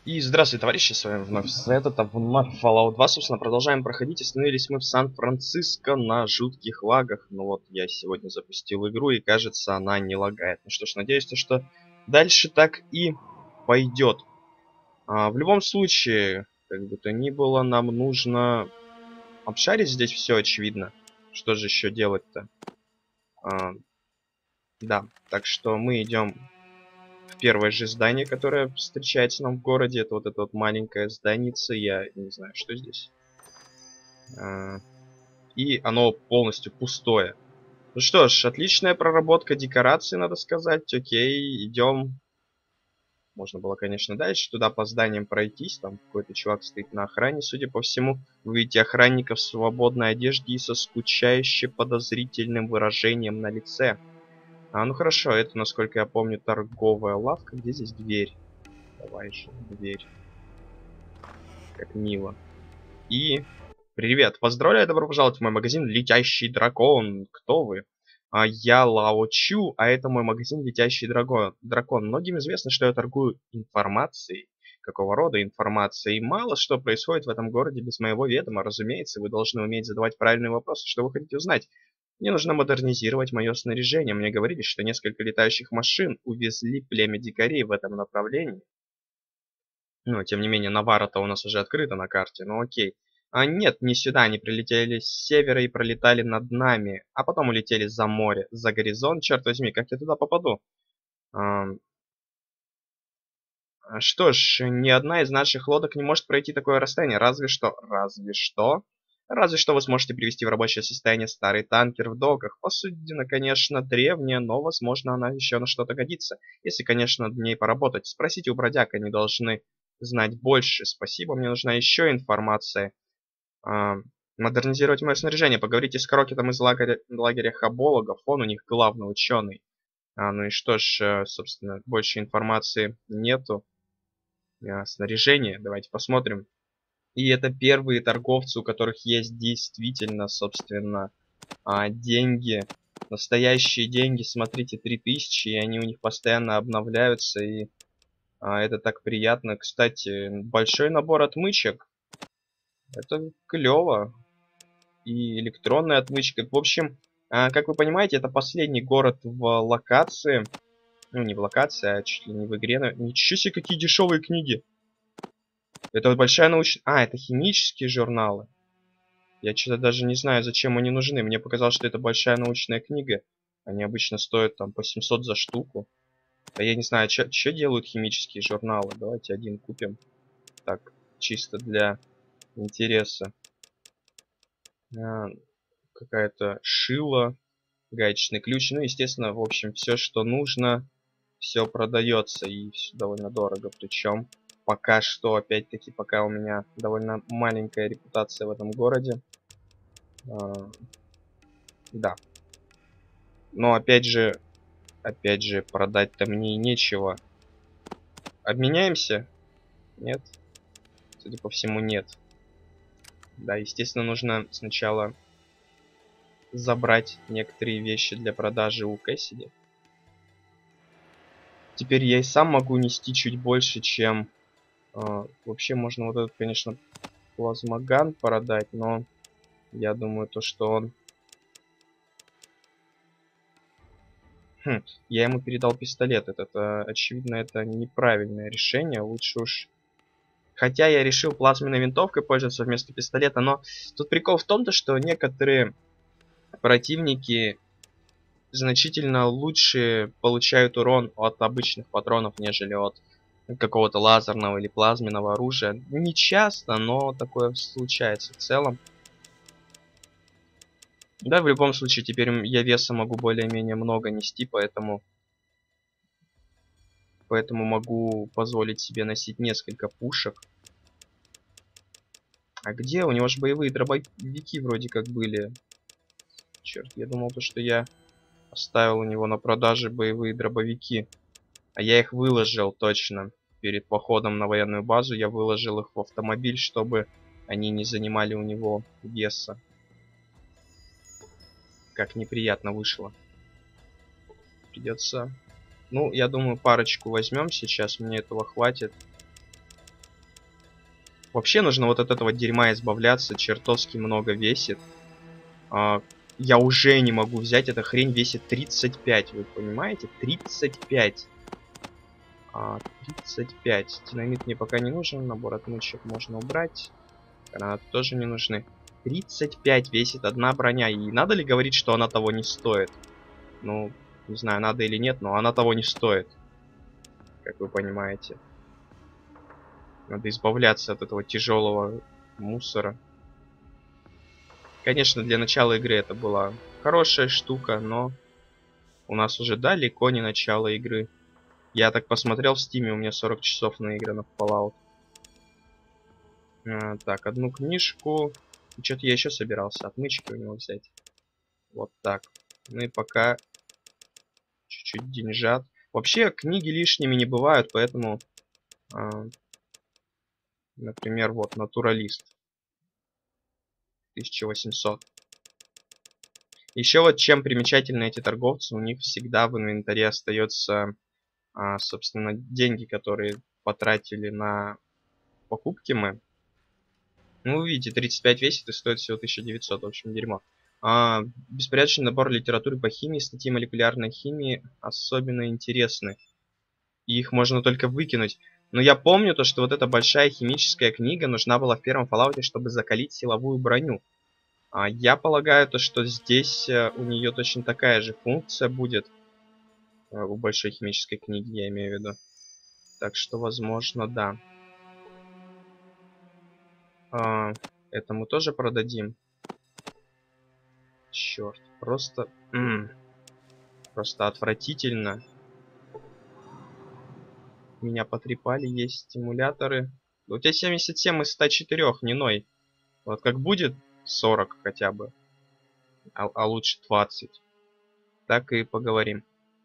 И здравствуйте, товарищи, с вами вновь это вновь Fallout 2, собственно, продолжаем проходить. Остановились мы в Сан-Франциско на жутких лагах. Ну вот, я сегодня запустил игру, и кажется, она не лагает. Ну что ж, надеюсь, что дальше так и пойдет. В любом случае, как бы то ни было, нам нужно обшарить здесь все, очевидно. Что же еще делать-то? Да, так что мы идем в первое же здание, которое встречается нам в городе. Это вот маленькое зданице. Я не знаю, что здесь. И оно полностью пустое. Ну что ж, отличная проработка декораций, надо сказать. Окей, идем. Можно было, конечно, дальше туда по зданиям пройтись. Там какой-то чувак стоит на охране, судя по всему. Вы видите охранника в свободной одежде и со скучающе подозрительным выражением на лице. Ну хорошо, это, насколько я помню, торговая лавка. Где здесь дверь? Давай же, дверь. Как мило. И... Привет, поздравляю, добро пожаловать в мой магазин «Летящий дракон». Кто вы? Я Лао Чу, а это мой магазин «Летящий дракон». Многим известно, что я торгую информацией. Какого рода информацией? Мало что происходит в этом городе без моего ведома. Разумеется, вы должны уметь задавать правильные вопросы. Что вы хотите узнать? Мне нужно модернизировать мое снаряжение. Мне говорили, что несколько летающих машин увезли племя дикарей в этом направлении. Ну, тем не менее, Навара-то у нас уже открыта на карте, ну окей. Нет, не сюда, они прилетели с севера и пролетали над нами, а потом улетели за море, за горизонт, черт возьми, как я туда попаду? Ам, Что ж, ни одна из наших лодок не может пройти такое расстояние, разве что вы сможете привести в рабочее состояние старый танкер в доках. Посудина, конечно, древняя, но, возможно, она еще на что-то годится, если, конечно, над ней поработать. Спросите у бродяг, они должны знать больше. Спасибо, мне нужна еще информация. А, Модернизировать мое снаряжение. Поговорите с Крокетом из лагеря Хабологов, он у них главный ученый. Ну и что ж, собственно, больше информации нету. Снаряжение, давайте посмотрим. И это первые торговцы, у которых есть действительно, собственно, деньги. Настоящие деньги, смотрите, 3000, и они у них постоянно обновляются, и это так приятно. Кстати, большой набор отмычек. Это клево. И электронная отмычка. В общем, как вы понимаете, это последний город в локации. Ну, не в локации, а чуть ли не в игре. Ничего себе, какие дешевые книги. Это вот большая научная... это химические журналы. Я что-то даже не знаю, зачем они нужны. Мне показалось, что это большая научная книга. Они обычно стоят там по 700 за штуку. А я не знаю, что делают химические журналы. Давайте один купим. Так, чисто для интереса. Какая-то шила, гаечный ключ. Ну, естественно, в общем, все, что нужно, все продается. И все довольно дорого. Причем пока что, опять-таки, пока у меня довольно маленькая репутация в этом городе. Да. Но опять же, продать-то мне и нечего. Обменяемся? Нет? Судя по всему, нет. Да, естественно, нужно сначала забрать некоторые вещи для продажи у Кэссиди. Теперь я и сам могу нести чуть больше, чем... вообще можно вот этот, конечно, плазмоган продать, но я думаю, то, что он... Я ему передал пистолет. Это, очевидно, это неправильное решение. Лучше уж... Хотя я решил плазменной винтовкой пользоваться вместо пистолета, но тут прикол в том, что некоторые противники значительно лучше получают урон от обычных патронов, нежели от какого-то лазерного или плазменного оружия. Не часто, но такое случается в целом. Да, в любом случае, теперь я веса могу более-менее много нести, поэтому могу позволить себе носить несколько пушек. А где? У него же боевые дробовики вроде как были. Черт, я думал, что я оставил у него на продаже боевые дробовики. А я их выложил точно. Перед походом на военную базу я выложил их в автомобиль, чтобы они не занимали у него веса. Как неприятно вышло. Придется... Ну, я думаю, парочку возьмем сейчас. Мне этого хватит. Вообще нужно вот от этого дерьма избавляться, чертовски много весит. Я уже не могу взять, эта хрень весит 35, вы понимаете? 35. 35. Динамит мне пока не нужен, набор отмычек можно убрать. Гранаты тоже не нужны. 35 весит одна броня, и надо ли говорить, что она того не стоит? Ну, не знаю, надо или нет, но она того не стоит. Как вы понимаете. Надо избавляться от этого тяжелого мусора. Конечно, для начала игры это была хорошая штука, но у нас уже далеко не начало игры. Я так посмотрел в Steam, у меня 40 часов наиграно в Fallout. Так, одну книжку. Что-то я еще собирался отмычки у него взять. Вот так. Ну и пока чуть-чуть деньжат. Вообще, книги лишними не бывают, поэтому, например, вот, натуралист. 1800. Еще вот чем примечательны эти торговцы, у них всегда в инвентаре остается, собственно, деньги, которые потратили на покупки мы. Ну, вы видите, 35 весит и стоит всего 1900, в общем, дерьмо. Беспорядочный набор литературы по химии, статьи молекулярной химии особенно интересны. И их можно только выкинуть. Но я помню то, что вот эта большая химическая книга нужна была в первом Fallout, чтобы закалить силовую броню. Я полагаю, то, что здесь у нее точно такая же функция будет. У большой химической книги, я имею в виду. Так что, возможно, да. Это мы тоже продадим. Черт, просто... просто отвратительно. Меня потрепали, есть стимуляторы. У тебя 77 из 104, не ной. Вот как будет 40 хотя бы, а лучше 20, так и поговорим.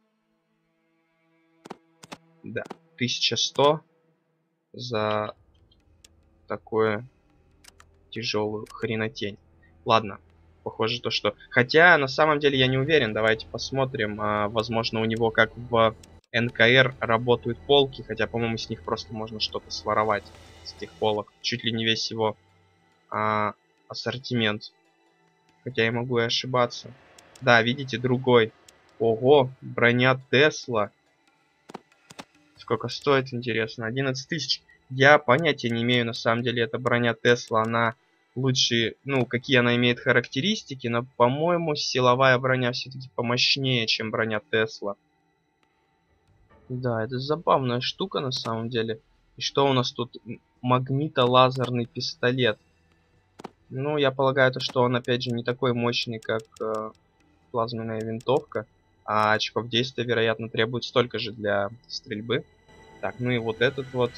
Да, 1100 за такое тяжелую хренотень. Ладно, похоже то, что... Хотя, на самом деле, я не уверен. Давайте посмотрим. Возможно, у него, как в НКР, работают полки. Хотя, по-моему, с них просто можно что-то своровать. С этих полок. Чуть ли не весь его ассортимент. Хотя я могу и ошибаться. Да, видите, другой. Ого, броня Тесла. Сколько стоит, интересно? 11 тысяч. Я понятия не имею, на самом деле, эта броня Тесла, она лучше, ну, какие она имеет характеристики, но, по-моему, силовая броня все-таки помощнее, чем броня Тесла. Да, это забавная штука, на самом деле. И что у нас тут? Магнитолазерный пистолет. Ну, я полагаю, то, что он, опять же, не такой мощный, как плазменная винтовка. А очков действия, вероятно, требует столько же для стрельбы. Так, ну и вот этот вот.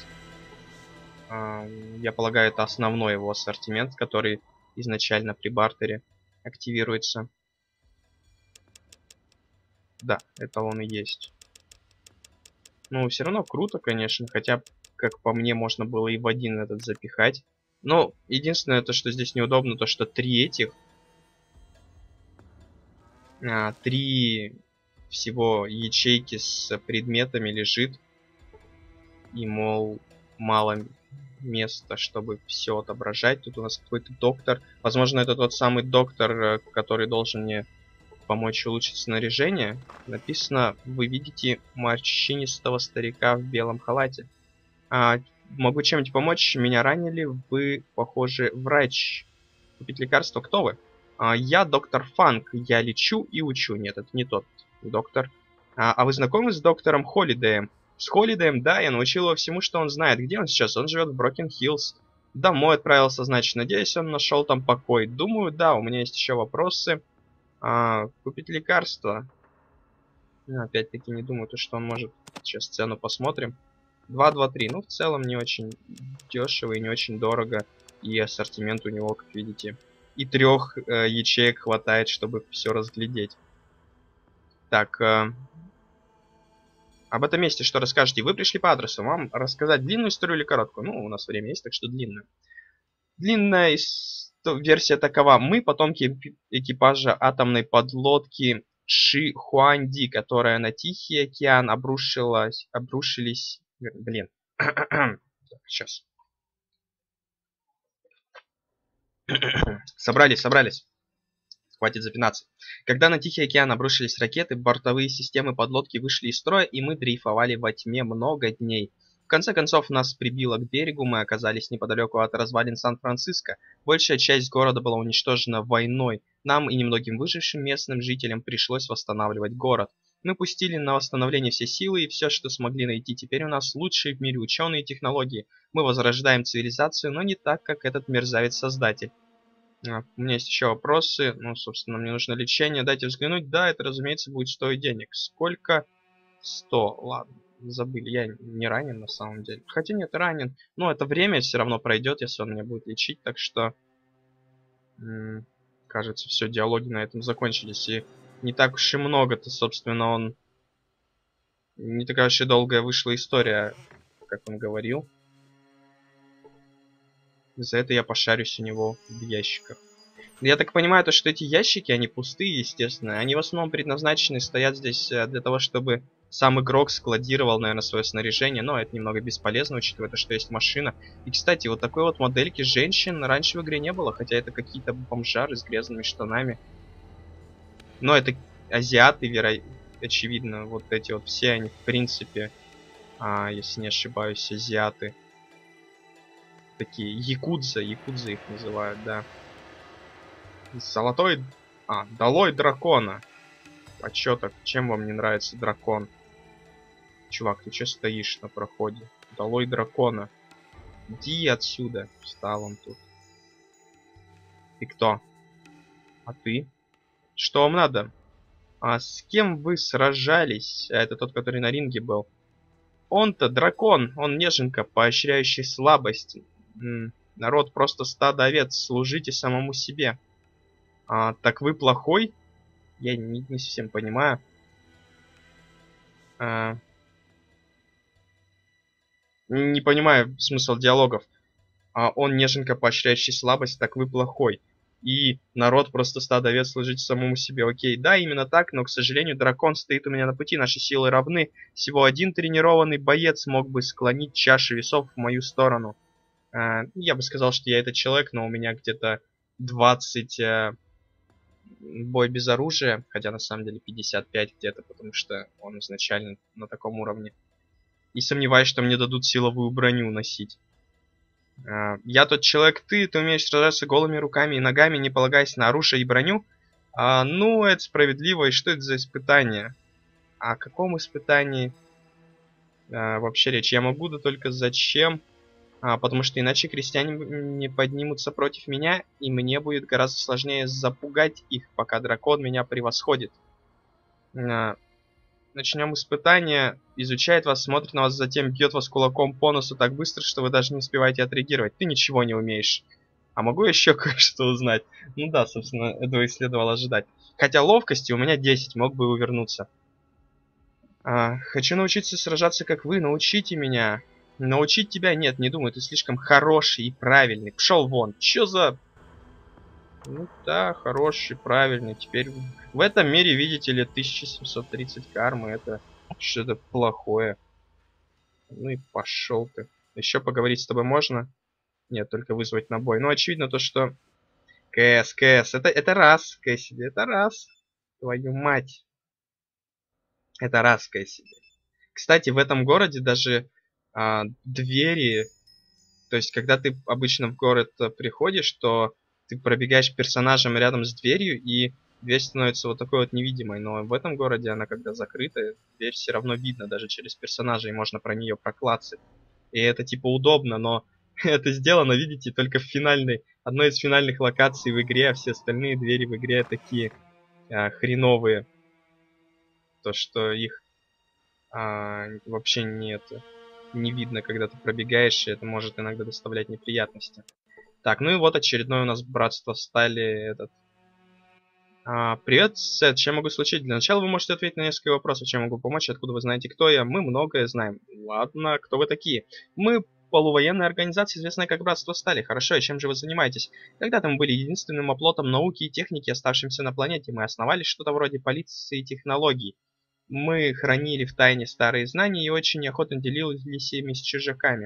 Я полагаю, это основной его ассортимент, который изначально при бартере активируется. Да, это он и есть. Ну, все равно круто, конечно, хотя, как по мне, можно было и в один этот запихать. Но единственное, то, что здесь неудобно, то, что три всего ячейки с предметами лежит. И, мол, мало места, чтобы все отображать. Тут у нас какой-то доктор. Возможно, это тот самый доктор, который должен мне помочь улучшить снаряжение. Написано, вы видите морщинистого старика в белом халате. Могу чем-нибудь помочь? Меня ранили. Вы, похоже, врач. Купить лекарство? Кто вы? Я доктор Фанк. Я лечу и учу. Нет, это не тот доктор. А вы знакомы с доктором Холидеем? С Холидеем, да, я научил его всему, что он знает. Где он сейчас? Он живет в Брокен-Хиллз. Домой отправился, значит. Надеюсь, он нашел там покой. Думаю, да, у меня есть еще вопросы. Купить лекарство? Опять-таки не думаю, то, что он может. Сейчас цену посмотрим. 223. Ну, в целом не очень дешево и не очень дорого. И ассортимент у него, как видите, и 3 ячеек хватает, чтобы все разглядеть. Так, об этом месте что расскажете? Вы пришли по адресу. Вам рассказать длинную историю или короткую? Ну, у нас время есть, так что длинную. Длинная версия такова. Мы потомки экипажа атомной подлодки Ши Хуанди, которая на Тихий океан обрушились... Блин. Сейчас. Собрались, собрались. Хватит запинаться. Когда на Тихий океан обрушились ракеты, бортовые системы подлодки вышли из строя, и мы дрейфовали во тьме много дней. В конце концов, нас прибило к берегу, мы оказались неподалеку от развалин Сан-Франциско. Большая часть города была уничтожена войной. Нам и немногим выжившим местным жителям пришлось восстанавливать город. Мы пустили на восстановление все силы и все, что смогли найти. Теперь у нас лучшие в мире ученые и технологии. Мы возрождаем цивилизацию, но не так, как этот мерзавец-создатель. У меня есть еще вопросы. Ну, собственно, мне нужно лечение. Дайте взглянуть. Да, это, разумеется, будет стоить денег. Сколько? 100. Ладно, забыли. Я не ранен на самом деле. Хотя нет, ранен. Но это время все равно пройдет, если он меня будет лечить. Так что, кажется, все, диалоги на этом закончились. И не так уж и много-то, собственно, он... Не такая уж и долгая вышла история, как он говорил. За это я пошарюсь у него в ящиках. Я так понимаю, то, что эти ящики, они пустые, естественно. Они в основном предназначены, стоят здесь для того, чтобы сам игрок складировал, наверное, свое снаряжение. Но это немного бесполезно, учитывая то, что есть машина. И, кстати, вот такой вот модельки женщин раньше в игре не было. Хотя это какие-то бомжары с грязными штанами. Но это азиаты, очевидно. Вот эти вот все они, в принципе, если не ошибаюсь, азиаты. Такие якудза их называют, да. Золотой... долой дракона. А чё так? Чем вам не нравится дракон? Чувак, ты чё стоишь на проходе? Долой дракона. Иди отсюда. Встал он тут. Ты кто? А ты? Что вам надо? А с кем вы сражались? Это тот, который на ринге был. Он-то дракон. Он неженка, поощряющий слабость. Народ просто стадо овец. Служите самому себе. Так вы плохой? Я не совсем понимаю. Не понимаю смысл диалогов. Он неженка, поощряющий слабость, так вы плохой. И народ просто стадо овец, служить самому себе. Окей, да, именно так, но, к сожалению, дракон стоит у меня на пути, наши силы равны. Всего один тренированный боец мог бы склонить чашу весов в мою сторону. Я бы сказал, что я этот человек, но у меня где-то 20 бой без оружия, хотя на самом деле 55 где-то, потому что он изначально на таком уровне. И сомневаюсь, что мне дадут силовую броню носить. Я тот человек, ты умеешь сражаться голыми руками и ногами, не полагаясь на оружие и броню. Ну, это справедливо, и что это за испытание? О каком испытании вообще речь? Я могу, да только зачем? Потому что иначе крестьяне не поднимутся против меня, и мне будет гораздо сложнее запугать их, пока дракон меня превосходит. Начнем испытание. Изучает вас, смотрит на вас, затем бьет вас кулаком по носу так быстро, что вы даже не успеваете отреагировать. Ты ничего не умеешь. А могу еще кое-что узнать? Ну да, собственно, этого и следовало ожидать. Хотя ловкости у меня 10, мог бы увернуться. Хочу научиться сражаться, как вы. Научите меня. Научить тебя? Нет, не думаю. Ты слишком хороший и правильный. Пшел вон. Чё за... Ну да, хороший, правильный. Теперь в этом мире, видите ли, 1730 кармы. Это что-то плохое. Ну и пошел ты. Еще поговорить с тобой можно? Нет, только вызвать на бой. Ну, очевидно то, что... КС. Это раз, Кэссиди. Это раз. Твою мать. Это раз, Кэссиди. Кстати, в этом городе даже двери... То есть, когда ты обычно в город приходишь, то ты пробегаешь персонажем рядом с дверью, и дверь становится вот такой вот невидимой. Но в этом городе она, когда закрыта, дверь все равно видно даже через персонажа, и можно про нее проклацать. И это типа удобно, но это сделано, видите, только в финальной, одной из финальных локаций в игре, а все остальные двери в игре такие хреновые. То, что их вообще не видно, когда ты пробегаешь, и это может иногда доставлять неприятности. Так, ну и вот очередное у нас братство стали этот... Привет, Сет, чем могу случить? Для начала вы можете ответить на несколько вопросов, чем могу помочь, откуда вы знаете, кто я. Мы многое знаем. Ладно, кто вы такие? Мы полувоенная организация, известная как Братство Стали. Хорошо, и чем же вы занимаетесь? Когда-то мы были единственным оплотом науки и техники, оставшимся на планете. Мы основали что-то вроде полиции и технологий. Мы хранили в тайне старые знания и очень неохотно делились ими с чужаками.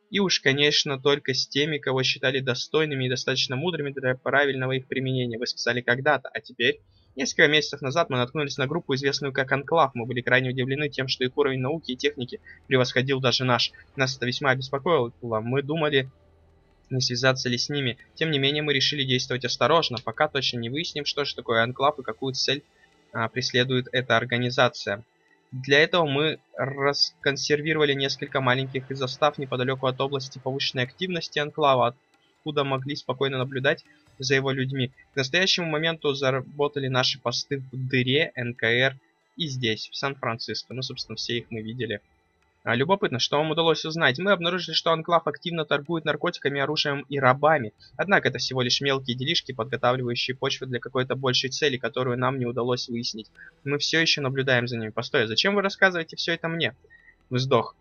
И уж, конечно, только с теми, кого считали достойными и достаточно мудрыми для правильного их применения. Вы сказали когда-то, а теперь? Несколько месяцев назад мы наткнулись на группу, известную как Анклав. Мы были крайне удивлены тем, что их уровень науки и техники превосходил даже наш. Нас это весьма обеспокоило. Мы думали, не связаться ли с ними. Тем не менее, мы решили действовать осторожно, пока точно не выясним, что же такое Анклав и какую цель преследует эта организация. Для этого мы расконсервировали несколько маленьких изостав неподалеку от области повышенной активности Анклава, откуда могли спокойно наблюдать за его людьми. К настоящему моменту заработали наши посты в Дыре, НКР и здесь, в Сан-Франциско. Ну, собственно, все их мы видели. Любопытно, что вам удалось узнать. Мы обнаружили, что Анклав активно торгует наркотиками, оружием и рабами. Однако это всего лишь мелкие делишки, подготавливающие почву для какой-то большей цели, которую нам не удалось выяснить. Мы все еще наблюдаем за ними. Постой, зачем вы рассказываете все это мне? Вздох.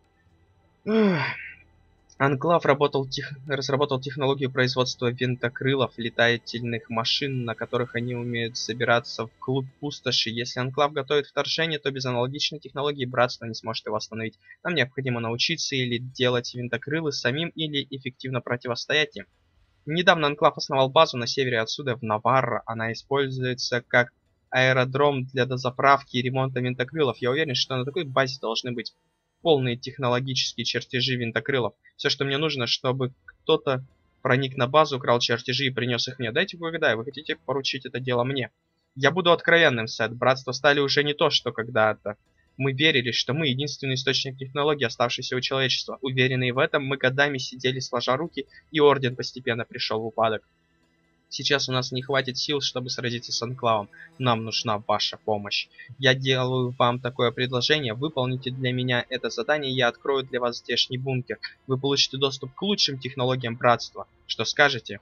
Анклав разработал технологию производства винтокрылов, летательных машин, на которых они умеют собираться вглубь пустоши. Если Анклав готовит вторжение, то без аналогичной технологии Братство не сможет его остановить. Нам необходимо научиться или делать винтокрылы самим, или эффективно противостоять им. Недавно Анклав основал базу на севере отсюда, в Наварро. Она используется как аэродром для дозаправки и ремонта винтокрылов. Я уверен, что на такой базе должны быть полные технологические чертежи винтокрылов. Все, что мне нужно, чтобы кто-то проник на базу, украл чертежи и принес их мне. Дайте угадаю, вы хотите поручить это дело мне? Я буду откровенным, Сет. Братство стали уже не то, что когда-то. Мы верили, что мы единственный источник технологий, оставшийся у человечества. Уверенные в этом, мы годами сидели сложа руки, и Орден постепенно пришел в упадок. Сейчас у нас не хватит сил, чтобы сразиться с Анклавом. Нам нужна ваша помощь. Я делаю вам такое предложение. Выполните для меня это задание, и я открою для вас здешний бункер. Вы получите доступ к лучшим технологиям Братства. Что скажете?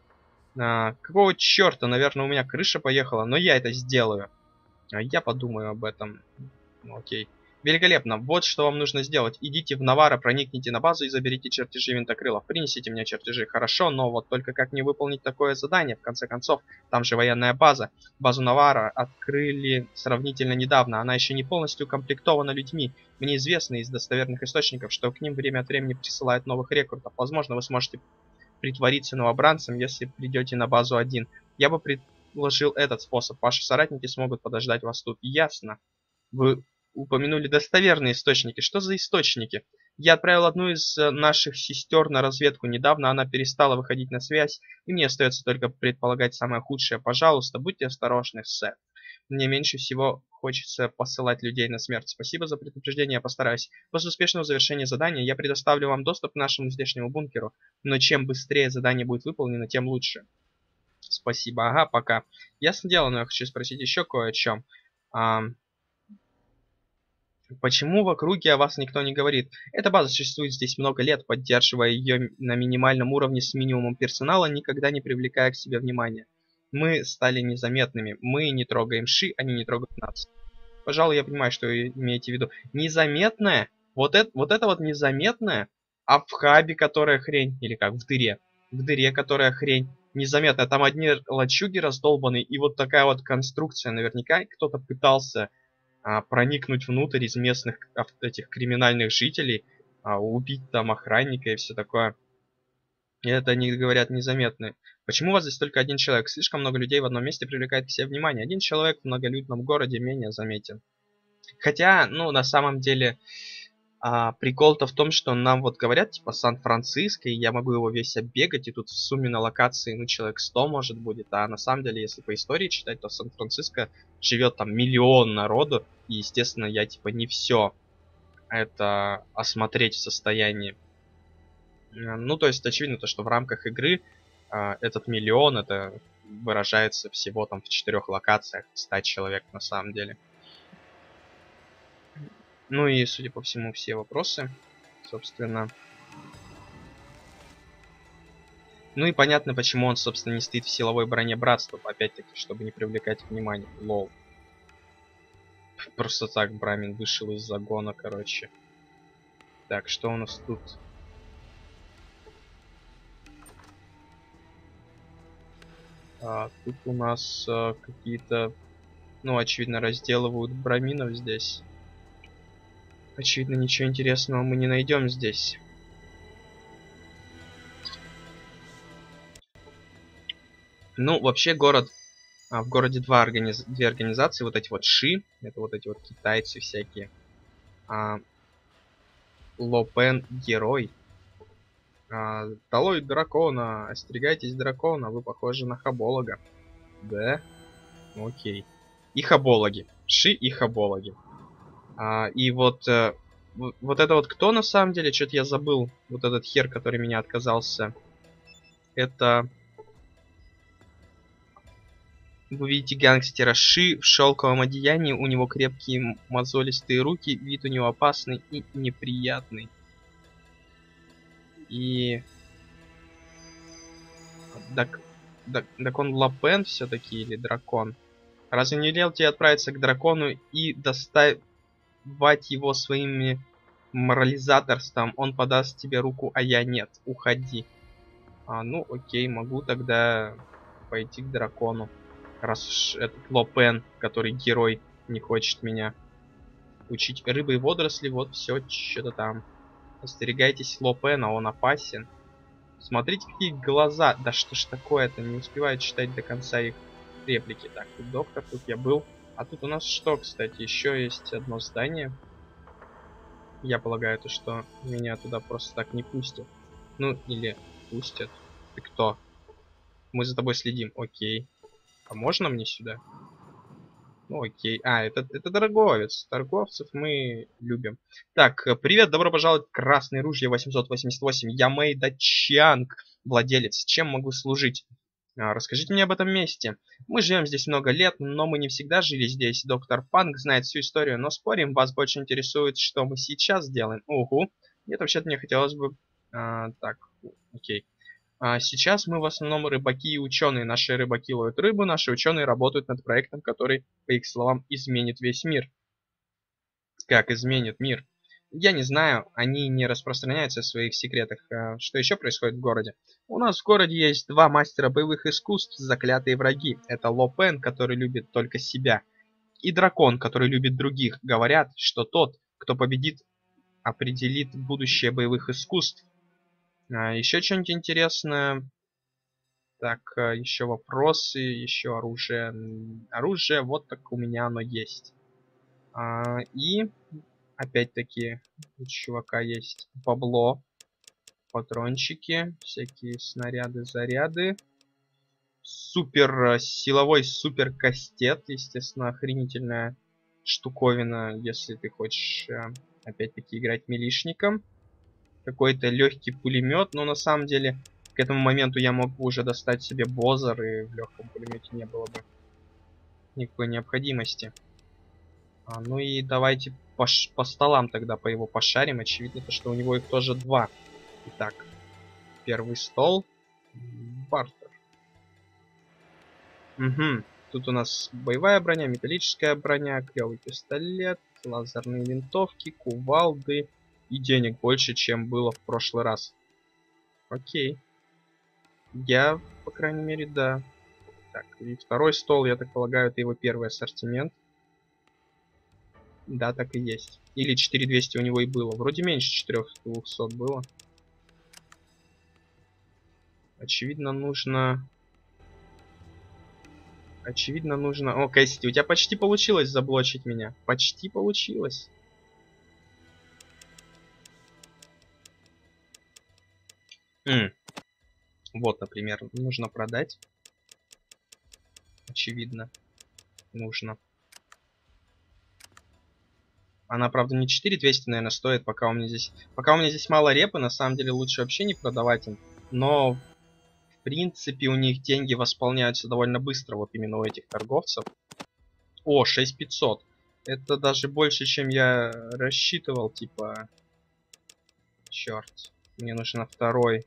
Какого черта? Наверное, у меня крыша поехала, но я это сделаю. Я подумаю об этом. Окей. Великолепно. Вот что вам нужно сделать. Идите в Наварро, проникните на базу и заберите чертежи винтокрылов. Принесите мне чертежи. Хорошо, но вот только как мне выполнить такое задание? В конце концов, там же военная база. Базу Наварро открыли сравнительно недавно. Она еще не полностью укомплектована людьми. Мне известно из достоверных источников, что к ним время от времени присылают новых рекрутов. Возможно, вы сможете притвориться новобранцем, если придете на базу один. Я бы предложил этот способ. Ваши соратники смогут подождать вас тут. Ясно. Вы упомянули достоверные источники. Что за источники? Я отправил одну из наших сестер на разведку. Недавно она перестала выходить на связь, и мне остается только предполагать самое худшее. Пожалуйста, будьте осторожны, сэр. Мне меньше всего хочется посылать людей на смерть. Спасибо за предупреждение, я постараюсь. После успешного завершения задания я предоставлю вам доступ к нашему здешнему бункеру. Но чем быстрее задание будет выполнено, тем лучше. Спасибо. Ага, пока. Ясно дело, но я хочу спросить еще кое о чем. Почему в округе о вас никто не говорит? Эта база существует здесь много лет, поддерживая ее на минимальном уровне с минимумом персонала, никогда не привлекая к себе внимания. Мы стали незаметными. Мы не трогаем Ши, они не трогают нас. Пожалуй, я понимаю, что вы имеете в виду. Незаметная? Вот это незаметная? А в хабе, которая хрень? Или как, в дыре? В дыре, которая хрень? Незаметная. Там одни лачуги раздолбаны, и вот такая вот конструкция. Наверняка кто-то пытался проникнуть внутрь из местных этих криминальных жителей, убить там охранника и все такое. И это они говорят незаметны. Почему у вас здесь только один человек? Слишком много людей в одном месте привлекает к себе внимание. Один человек в многолюдном городе менее заметен. Хотя, ну, на самом деле, прикол-то в том, что нам вот говорят, типа, Сан-Франциско, и я могу его весь оббегать, и тут в сумме на локации, ну, человек 100 может будет, а на самом деле, если по истории читать, то в Сан-Франциско живет там миллион народу, и, естественно, я, типа, не все это осмотреть в состоянии. Ну, то есть, очевидно, то, что в рамках игры этот миллион, это выражается всего там в 4 локациях, 100 человек на самом деле. Ну и, судя по всему, все вопросы, собственно. Ну и понятно, почему он, собственно, не стоит в силовой броне Братства, опять-таки, чтобы не привлекать внимание. Лол. Просто так Брамин вышел из загона, короче. Так, что у нас тут? Тут у нас какие-то, ну, очевидно, разделывают браминов здесь. Очевидно, ничего интересного мы не найдем здесь. Ну, вообще город... в городе две организации, вот эти вот Ши, это вот эти вот китайцы всякие. Лопен Герой. Долой дракона, остерегайтесь дракона, вы похожи на хаболога. Да? Окей. И хабологи. Ши и хабологи. И вот, вот это вот кто на самом деле? Что-то я забыл. Вот этот хер, который меня отказался. Это... Вы видите гангстера Ши в шелковом одеянии. У него крепкие мозолистые руки. Вид у него опасный и неприятный. И... Так он Лапен все-таки или дракон? Разве не велел тебе отправиться к дракону и доставать его своими морализаторством? Он подаст тебе руку, а я нет. Уходи. Ну окей, могу тогда пойти к дракону. Раз уж этот Лопен, который герой, не хочет меня учить рыбы и водоросли, вот все, что-то там. Остерегайтесь Лопена, он опасен. Смотрите, какие глаза. Да что ж такое-то, не успеваю читать до конца их реплики. Так, тут доктор, тут я был. А тут у нас что, кстати, еще есть одно здание. Я полагаю, то, что меня туда просто так не пустят. Ну, или пустят. Ты кто? Мы за тобой следим. Окей. А можно мне сюда? Ну, окей. Это торговец. Торговцев мы любим. Так, привет, добро пожаловать в Красное Ружье 888. Я Мэйда Чанг, владелец. Чем могу служить? Расскажите мне об этом месте. Мы живем здесь много лет, но мы не всегда жили здесь. Доктор Панк знает всю историю, но спорим, вас больше интересует, что мы сейчас делаем. Угу. Нет, вообще-то мне хотелось бы... так, окей. Сейчас мы в основном рыбаки и ученые. Наши рыбаки ловят рыбу, наши ученые работают над проектом, который, по их словам, изменит весь мир. Как изменит мир? Я не знаю, они не распространяются о своих секретах. Что еще происходит в городе? У нас в городе есть два мастера боевых искусств, заклятые враги. Это Лопен, который любит только себя, и Дракон, который любит других. Говорят, что тот, кто победит, определит будущее боевых искусств. Еще что-нибудь интересное? Так, еще вопросы, еще оружие. Оружие, вот так у меня оно есть. И, опять-таки, у чувака есть бабло, патрончики, всякие снаряды, заряды. Супер силовой супер кастет, естественно, охренительная штуковина, если ты хочешь, опять-таки, играть милишником. Какой-то легкий пулемет, но на самом деле к этому моменту я мог бы уже достать себе Бозер, и в легком пулемете не было бы никакой необходимости. Ну и давайте по столам тогда по его пошарим. Очевидно, то, что у него их тоже два. Итак, первый стол. Бартер. Угу. Тут у нас боевая броня, металлическая броня, клевый пистолет, лазерные винтовки, кувалды и денег больше, чем было в прошлый раз. Окей. Я, по крайней мере, да. Так, и второй стол, я так полагаю, это его первый ассортимент. Да, так и есть. Или 4200 у него и было. Вроде меньше 4200 было. Очевидно, нужно... Очевидно, нужно... О, Кэссиди, у тебя почти получилось заблочить меня. Почти получилось. Вот, например, нужно продать. Очевидно, нужно. Она, правда, не 4200, наверное, стоит, пока у меня здесь... Пока у меня здесь мало репы, на самом деле лучше вообще не продавать им. Но, в принципе, у них деньги восполняются довольно быстро, вот именно у этих торговцев. О, 6500. Это даже больше, чем я рассчитывал, типа... Черт. Мне нужно второй.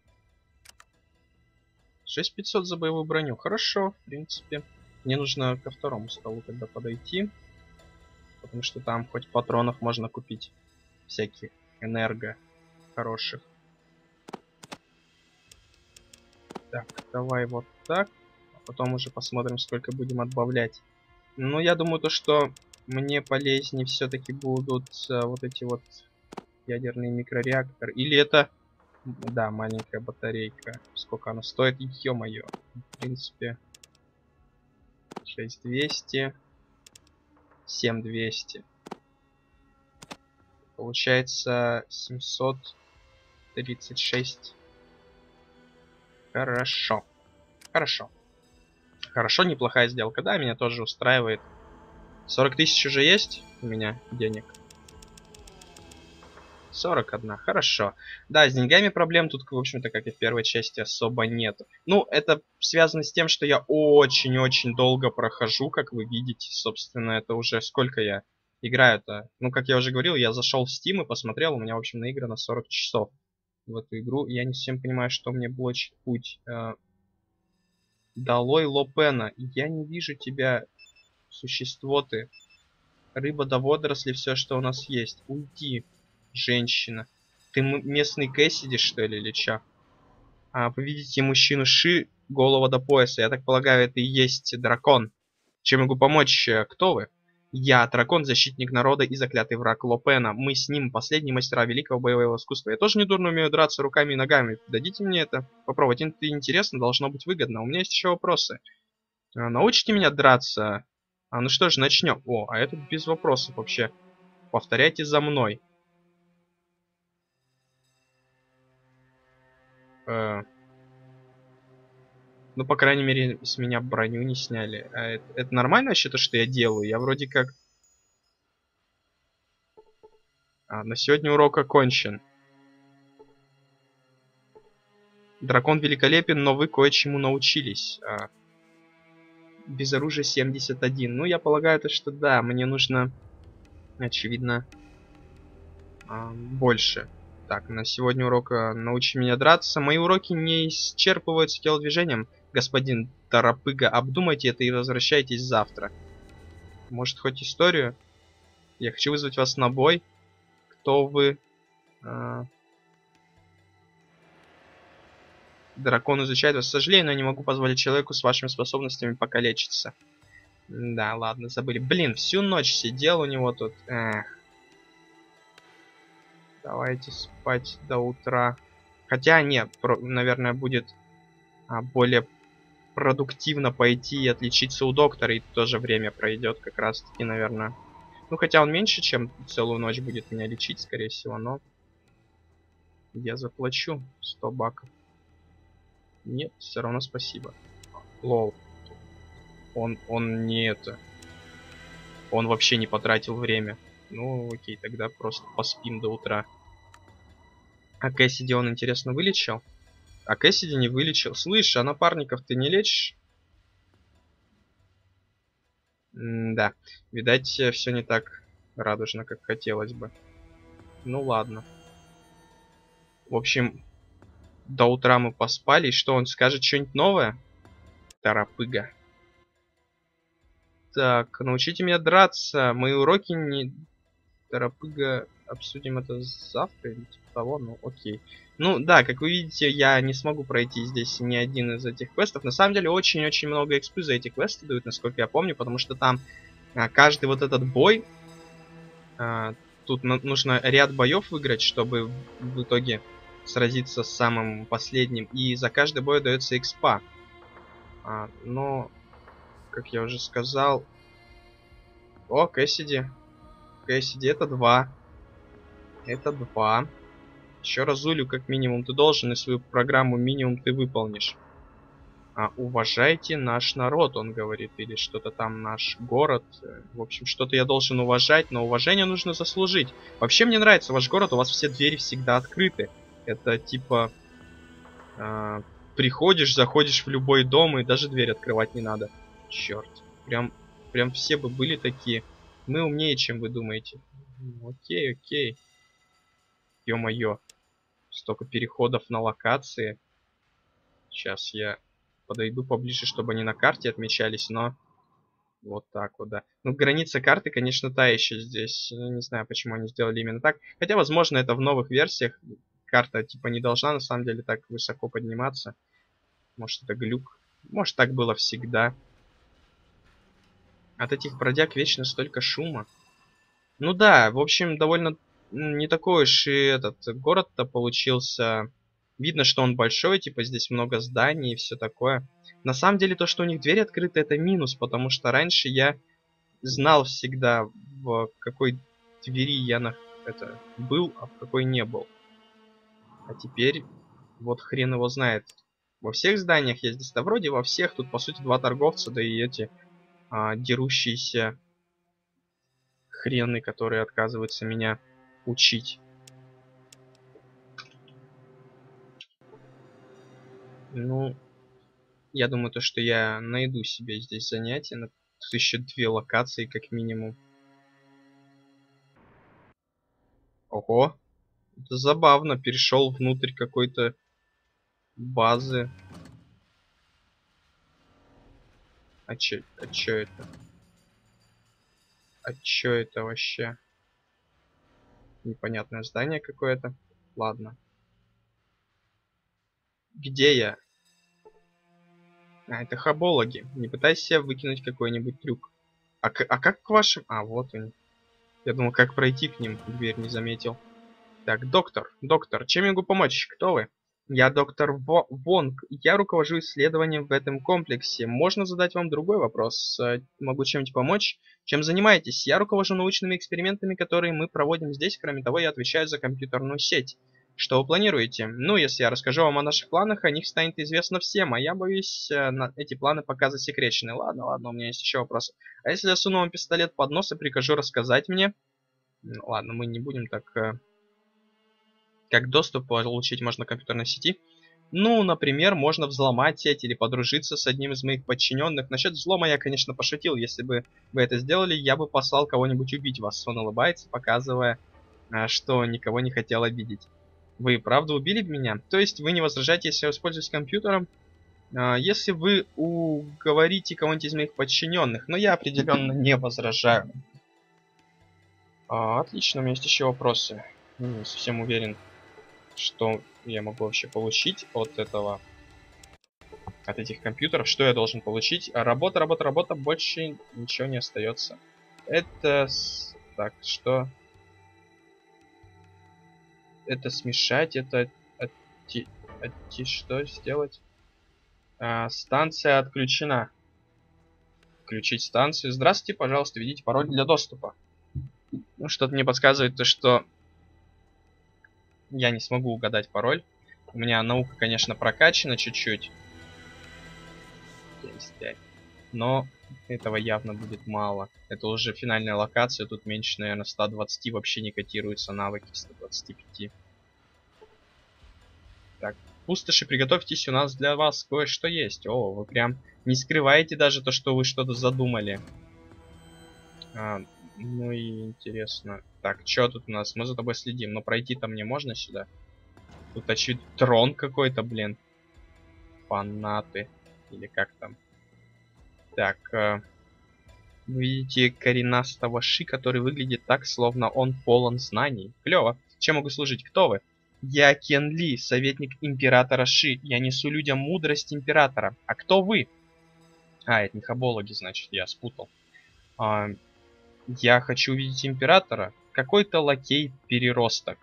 6500 за боевую броню. Хорошо, в принципе. Мне нужно ко второму столу тогда подойти. Потому что там хоть патронов можно купить. Всяких энерго хороших. Так, давай вот так. А потом уже посмотрим, сколько будем отбавлять. Ну, я думаю, то, что мне полезнее все-таки будут вот эти вот ядерные микрореакторы. Или это... Да, маленькая батарейка. Сколько она стоит? Ё-моё. В принципе... 6200. 7200. Получается 736. Хорошо. Хорошо. Хорошо, неплохая сделка. Да, меня тоже устраивает. 40 тысяч уже есть у меня денег? 41. Хорошо. Да, с деньгами проблем тут, в общем-то, как и в первой части, особо нет. Ну, это связано с тем, что я очень-очень долго прохожу, как вы видите. Собственно, это уже сколько я играю-то. Ну, как я уже говорил, я зашел в Steam и посмотрел, у меня, в общем, наиграно 40 часов в эту игру. Я не совсем понимаю, что мне блочит путь. Долой Лопена. Я не вижу тебя, существо ты. Рыба до водоросли, все, что у нас есть. Уйди, женщина. Ты местный Кэссиди, что ли, или чё? Вы видите мужчину Ши, голова до пояса. Я так полагаю, это и есть дракон. Чем могу помочь? Кто вы? Я, дракон, защитник народа и заклятый враг Лопена. Мы с ним последние мастера великого боевого искусства. Я тоже недурно умею драться руками и ногами. Дадите мне это попробовать? Это интересно, должно быть выгодно. У меня есть еще вопросы. Научите меня драться? Ну что ж, начнем. О, а это без вопросов вообще. Повторяйте за мной. Ну, по крайней мере, с меня броню не сняли. Это нормально вообще то, что я делаю? Я вроде как... на сегодня урок окончен. Дракон великолепен, но вы кое-чему научились. Без оружия 71. Ну, я полагаю, то, что да, мне нужно, очевидно, больше. Так, на сегодня урок научи меня драться. Мои уроки не исчерпываются телодвижением. Господин Торопыга, обдумайте это и возвращайтесь завтра. Может, хоть историю? Я хочу вызвать вас на бой. Кто вы? Дракон изучает вас. Сожалею, но я не могу позволить человеку с вашими способностями покалечиться. Да, ладно, забыли. Блин, всю ночь сидел у него тут. Эх. Давайте спать до утра. Хотя, нет, наверное, будет более продуктивно пойти и отличиться у доктора, и тоже время пройдет как раз таки, наверное. Ну, хотя он меньше, чем целую ночь будет меня лечить, скорее всего, но я заплачу 100 баков. Нет, все равно спасибо. Лол. Он не это. Он вообще не потратил время. Ну, окей, тогда просто поспим до утра. А Кэссиди он, интересно, вылечил? А Кэссиди не вылечил. Слышь, а напарников ты не лечишь? Да, видать, все не так радужно, как хотелось бы. Ну ладно. В общем, до утра мы поспали. И что, он скажет что-нибудь новое? Торопыга. Так, научите меня драться. Мои уроки не... Торопыга, обсудим это завтра или типа того, ну окей. Ну да, как вы видите, я не смогу пройти здесь ни один из этих квестов. На самом деле, очень-очень много экспы за эти квесты дают, насколько я помню, потому что там каждый вот этот бой... Тут нужно ряд боев выиграть, чтобы в итоге сразиться с самым последним. И за каждый бой дается экспа. Но, как я уже сказал... О, Кэссиди. Кэссиди, это 2. Это 2. Еще разулю, как минимум, ты должен, и свою программу минимум ты выполнишь. Уважайте наш народ, он говорит, или что-то там наш город. В общем, что-то я должен уважать, но уважение нужно заслужить. Вообще мне нравится ваш город, у вас все двери всегда открыты. Это типа... приходишь, заходишь в любой дом, и даже дверь открывать не надо. Черт. Прям все бы были такие. Мы умнее, чем вы думаете. Окей, окей. Ё-моё. Столько переходов на локации. Сейчас я подойду поближе, чтобы они на карте отмечались, но... Вот так вот, да. Ну, граница карты, конечно, та еще здесь. Я не знаю, почему они сделали именно так. Хотя, возможно, это в новых версиях. Карта, типа, не должна, на самом деле, так высоко подниматься. Может, это глюк. Может, так было всегда. От этих бродяг вечно столько шума. Ну да, в общем, довольно не такой уж и этот город-то получился Видно, что он большой, типа здесь много зданий и все такое. На самом деле, то, что у них дверь открыта, это минус, потому что раньше я знал всегда, в какой двери я был, а в какой не был. А теперь вот хрен его знает. Во всех зданиях есть, да вроде во всех. Тут, по сути, два торговца, да и эти дерущиеся хрены, которые отказываются меня учить. Ну, я думаю, то, что я найду себе здесь занятие. Тут еще две локации, как минимум. Ого, это забавно. Перешел внутрь какой-то базы. А чё это? А чё это вообще? Непонятное здание какое-то. Ладно. Где я? А, это хабологи. Не пытайся выкинуть какой-нибудь трюк. А как к вашим... А, вот они. Я думал, как пройти к ним. Дверь не заметил. Так, доктор, чем я могу помочь? Кто вы? Я доктор Вонг. Я руковожу исследованием в этом комплексе. Можно задать вам другой вопрос? Могу чем-нибудь помочь? Чем занимаетесь? Я руковожу научными экспериментами, которые мы проводим здесь. Кроме того, я отвечаю за компьютерную сеть. Что вы планируете? Ну, если я расскажу вам о наших планах, о них станет известно всем, а я боюсь, эти планы пока засекречены. Ладно, у меня есть еще вопросы. А если я суну вам пистолет под нос и прикажу рассказать мне? Ладно, мы не будем так... Как доступ получить можно к компьютерной сети? Ну, например, можно взломать сеть или подружиться с одним из моих подчиненных. Насчет взлома я, конечно, пошутил. Если бы вы это сделали, я бы послал кого-нибудь убить вас. Он улыбается, показывая, что никого не хотел обидеть. Вы правда убили меня? То есть вы не возражаете, если я воспользуюсь компьютером? Если вы уговорите кого-нибудь из моих подчиненных, но я определенно не возражаю. Отлично, у меня есть еще вопросы. Не совсем уверен, что я могу вообще получить от этих компьютеров, что я должен получить. Работа, больше ничего не остается. Так, что? Это смешать, что сделать? Станция отключена. Включить станцию. Здравствуйте, пожалуйста, введите пароль для доступа. Ну, что-то мне подсказывает то, что я не смогу угадать пароль. У меня наука, конечно, прокачана чуть-чуть. 75. Но этого явно будет мало. Это уже финальная локация, тут меньше, наверное, 120 вообще не котируются навыки 125. Так, пустоши, приготовьтесь, у нас для вас кое-что есть. О, вы прям не скрываете даже то, что вы что-то задумали. Ну и интересно. Так, что тут у нас? Мы за тобой следим, но пройти-то мне можно сюда? Тут очевидно трон какой-то, блин. Фанаты. Или как там? Так, вы видите коренастого Ши, который выглядит так, словно он полон знаний. Клево. Чем могу служить? Кто вы? Я Кен Ли, советник императора Ши. Я несу людям мудрость императора. А кто вы? Это не хабологи, значит, я спутал. А, я хочу увидеть императора. Какой-то лакей-переросток.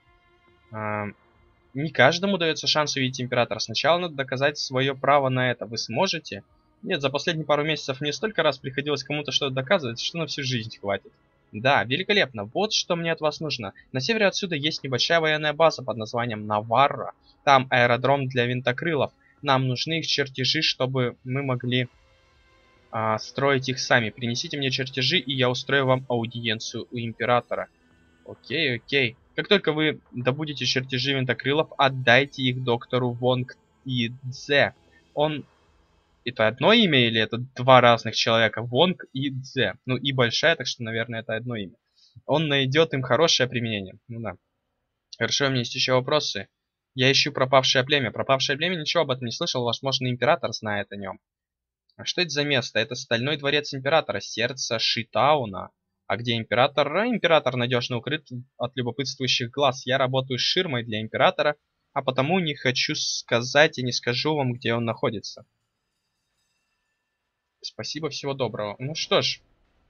Не каждому дается шанс увидеть императора. Сначала надо доказать свое право на это. Вы сможете? Нет, за последние пару месяцев мне столько раз приходилось кому-то что-то доказывать, что на всю жизнь хватит. Да, великолепно. Вот что мне от вас нужно. На севере отсюда есть небольшая военная база под названием Наварра. Там аэродром для винтокрылов. Нам нужны их чертежи, чтобы мы могли строить их сами. Принесите мне чертежи, и я устрою вам аудиенцию у императора. Окей. Как только вы добудете чертежи винтокрылов, отдайте их доктору Вонг и Дзе. Он... Это одно имя или это два разных человека? Вонг и Дзе. Ну, и большая, так что, наверное, это одно имя. Он найдет им хорошее применение. Ну да. Хорошо, у меня есть еще вопросы. Я ищу пропавшее племя. Пропавшее племя, ничего об этом не слышал. Возможно, император знает о нем. А что это за место? Это стальной дворец императора, сердце Шитауна. А где император? Император надежно укрыт от любопытствующих глаз. Я работаю с ширмой для императора, а потому не хочу сказать и не скажу вам, где он находится. Спасибо, всего доброго. Ну что ж,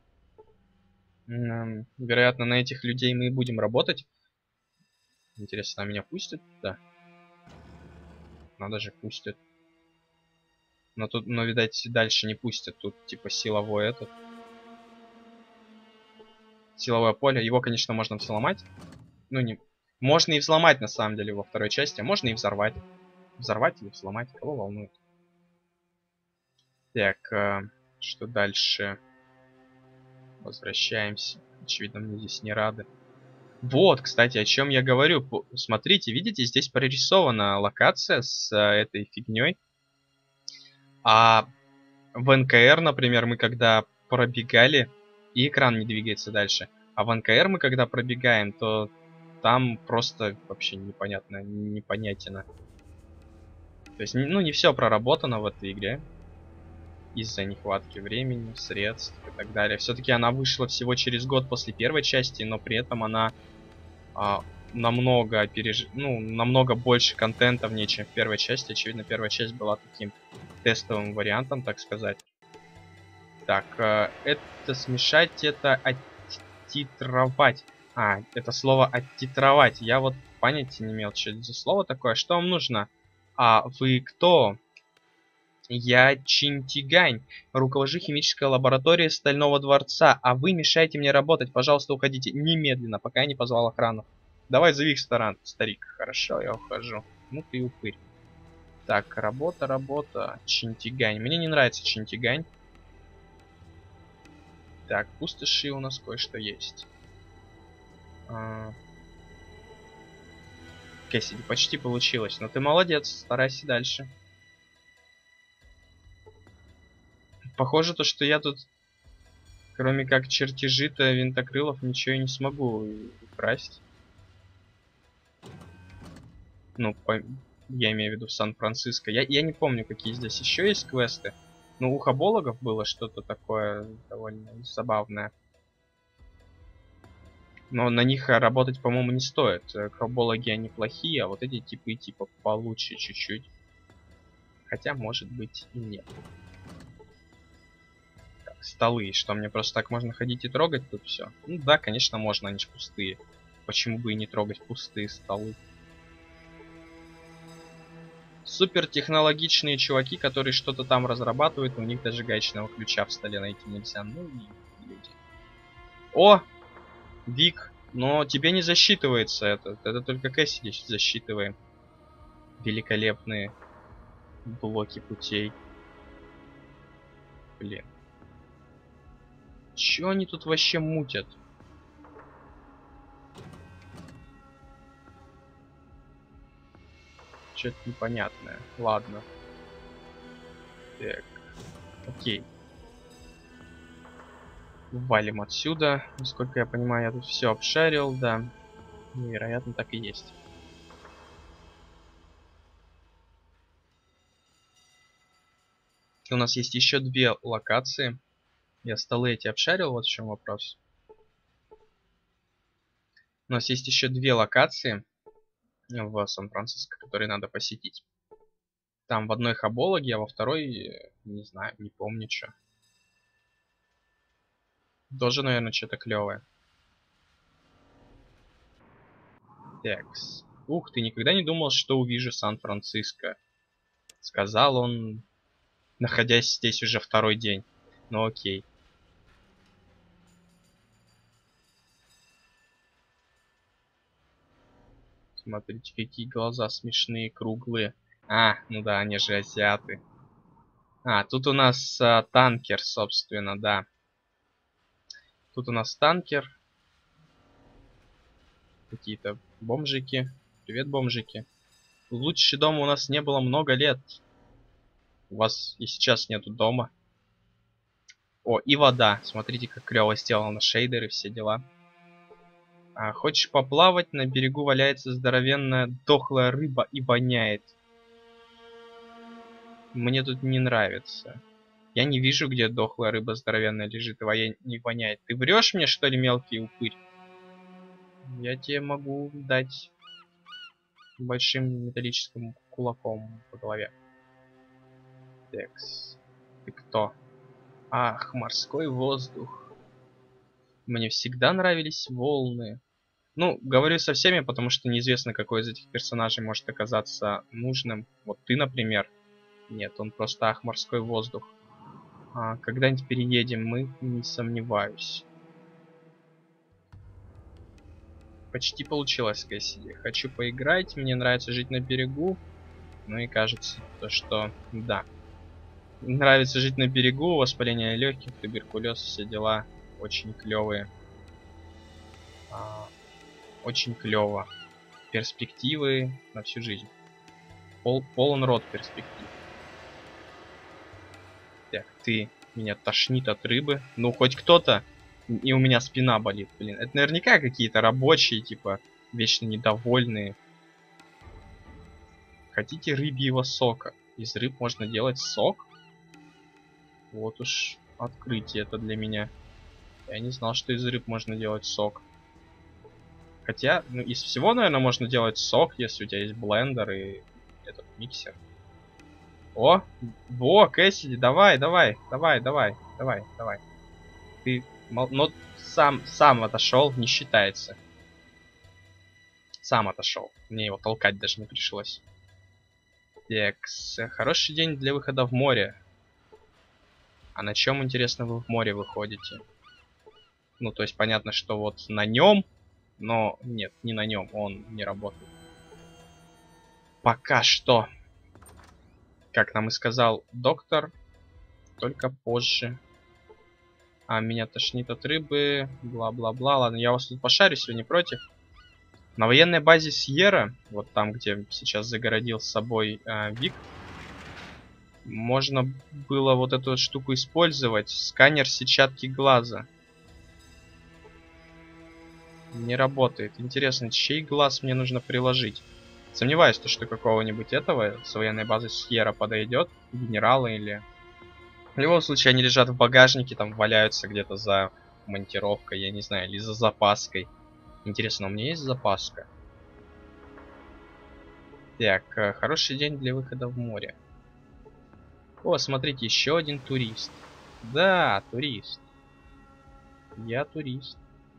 вероятно, на этих людей мы и будем работать. Интересно, меня пустят? Да. надо же, пустят. Но тут, но, видать, дальше не пустят. Тут, типа, силовой этот. Силовое поле. Его, конечно, можно взломать. Ну, не... Можно и взломать, на самом деле, во второй части. А можно и взорвать. Взорвать или взломать. Кого волнует? Так, что дальше? Возвращаемся. Очевидно, мне здесь не рады. Вот, кстати, о чем я говорю. Смотрите, видите, здесь прорисована локация с этой фигней. А в НКР, например, мы когда пробегали, и экран не двигается дальше. А в НКР мы когда пробегаем, то там просто вообще непонятно, непонятно. То есть, ну, не все проработано в этой игре. Из-за нехватки времени, средств и так далее. Все-таки она вышла всего через год после первой части, но при этом она намного намного больше контента в ней, чем в первой части. Очевидно, первая часть была таким тестовым вариантом, так сказать. Так, это смешать, это оттитровать. Это слово оттитровать. Я вот понятия не имел, что это за слово такое. Что вам нужно? Вы кто? Я Чинтигань, руковожу химической лабораторией Стального дворца, а вы мешаете мне работать. Пожалуйста, уходите немедленно, пока я не позвал охрану. Давай зови их старик. Хорошо, я ухожу. Ну ты упырь. Так, работа. Чинтигань. Мне не нравится Чинтигань. Так, пустоши у нас кое-что есть. Кэссиди, почти получилось. Но ты молодец, старайся дальше. Похоже, то, что я тут, кроме как чертежи-то винтокрылов, ничего и не смогу украсть. Ну, я имею в виду в Сан-Франциско. Я не помню, какие здесь еще есть квесты. Ну, у хабологов было что-то такое довольно забавное. Но на них работать, по-моему, не стоит. Хабологи, они плохие, а вот эти типы типа получше чуть-чуть. Хотя, может быть, и нет. Так, столы. Что, мне просто так можно ходить и трогать тут все? Ну да, конечно, можно, они же пустые. Почему бы и не трогать пустые столы? Супер технологичные чуваки, которые что-то там разрабатывают, у них даже гаечного ключа в столе найти нельзя. Ну и люди. О! Вик, но тебе не засчитывается это только Кэссиди засчитываем. Великолепные блоки путей. Блин. Чё они тут вообще мутят? Что-то непонятное. Ладно. Так. Окей. Валим отсюда. Насколько я понимаю, я тут все обшарил, да. Невероятно, так и есть. У нас есть еще две локации. Я столы эти обшарил, вот в чем вопрос. У нас есть еще две локации в Сан-Франциско, которые надо посетить. Там в одной хабологи, а во второй, не знаю, не помню что. Тоже, наверное, что-то клевое. Такс. Ух ты, никогда не думал, что увижу Сан-Франциско. Сказал он, находясь здесь уже второй день. Ну окей. Смотрите, какие глаза смешные, круглые. Ну да, они же азиаты. Тут у нас танкер, собственно, да. Тут у нас танкер. Какие-то бомжики. Привет, бомжики. Лучше дома у нас не было много лет. У вас и сейчас нету дома. О, и вода. Смотрите, как клево сделано. Шейдеры, все дела. Хочешь поплавать? На берегу валяется здоровенная дохлая рыба и воняет. Мне тут не нравится. Я не вижу, где дохлая рыба здоровенная лежит и не воняет. Ты врешь мне, что ли, мелкий упырь? Я тебе могу дать большим металлическим кулаком по голове. Текс. Ты кто? Ах, морской воздух. Мне всегда нравились волны. Ну, говорю со всеми, потому что неизвестно, какой из этих персонажей может оказаться нужным. Вот ты, например. Нет, он просто ах, морской воздух. Когда-нибудь переедем мы, не сомневаюсь. Почти получилось, Кэссиди. Хочу поиграть, мне нравится жить на берегу. Ну и кажется, то, что да. Нравится жить на берегу, воспаление легких, туберкулез, все дела очень клевые. Очень клево. Перспективы на всю жизнь. Полон рот перспектив. Так, ты меня тошнит от рыбы. Ну, хоть кто-то. И у меня спина болит, блин. Это наверняка какие-то рабочие, типа, вечно недовольные. Хотите рыбьего сока? Из рыб можно делать сок? Вот уж открытие это для меня. Я не знал, что из рыб можно делать сок. Хотя, ну, из всего, наверное, можно делать сок, если у тебя есть блендер и этот миксер. О, Кэссиди, давай. Ты, но сам отошел, не считается. Сам отошел. Мне его толкать даже не пришлось. Текс. Хороший день для выхода в море. А на чем, интересно, вы в море выходите? Ну, то есть понятно, что вот на нем, но нет, не на нем, он не работает. Пока что. Как нам и сказал доктор, только позже. Меня тошнит от рыбы, бла-бла-бла. Ладно, я вас тут пошарюсь, вы не против? На военной базе Сьерра, вот там, где сейчас загородил с собой Вик, можно было вот эту вот штуку использовать. Сканер сетчатки глаза. Не работает. Интересно, чей глаз мне нужно приложить? Сомневаюсь, что какого-нибудь этого с военной базы Сьерра подойдет. Генерала или... В любом случае, они лежат в багажнике, там валяются где-то за монтировкой, я не знаю, или за запаской. Интересно, у меня есть запаска? Так, хороший день для выхода в море. О, смотрите, еще один турист. Да, турист. Я турист.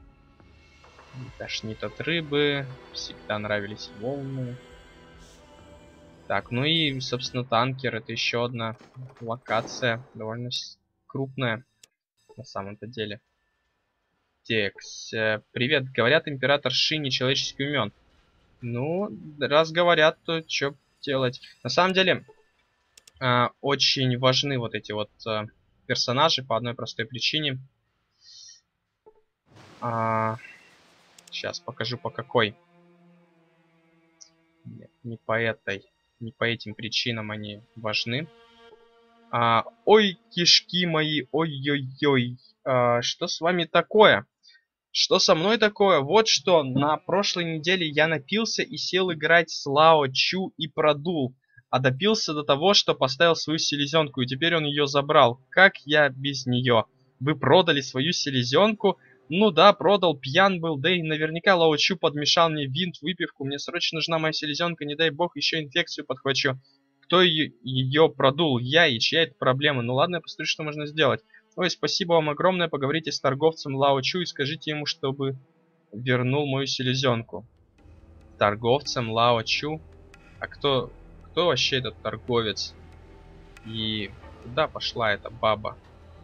Тошнит от рыбы. Всегда нравились волны. Так, ну и, собственно, танкер. Это еще одна локация. Довольно крупная на самом-то деле. Текс. Привет, говорят, император Ши нечеловечески умен. Ну, раз говорят, то что делать? На самом деле, очень важны вот эти вот персонажи по одной простой причине. Сейчас покажу по какой. Нет, не по этой. Не по этим причинам они важны. Ой, кишки мои, ой-ой-ой. Что с вами такое? Что со мной такое? Вот что, на прошлой неделе я напился и сел играть с Лао Чу и продул. А допился до того, что поставил свою селезенку, и теперь он ее забрал. Как я без нее? Вы продали свою селезенку? Ну да, продал, пьян был, да и наверняка Лао Чу подмешал мне винт, выпивку. Мне срочно нужна моя селезенка, не дай бог, еще инфекцию подхвачу. Кто ее продул? Я, и чья это проблема? Ну ладно, я посмотрю, что можно сделать. Ой, спасибо вам огромное. Поговорите с торговцем Лао Чу и скажите ему, чтобы вернул мою селезенку. Торговцем Лао Чу? А кто вообще этот торговец? И куда пошла эта баба?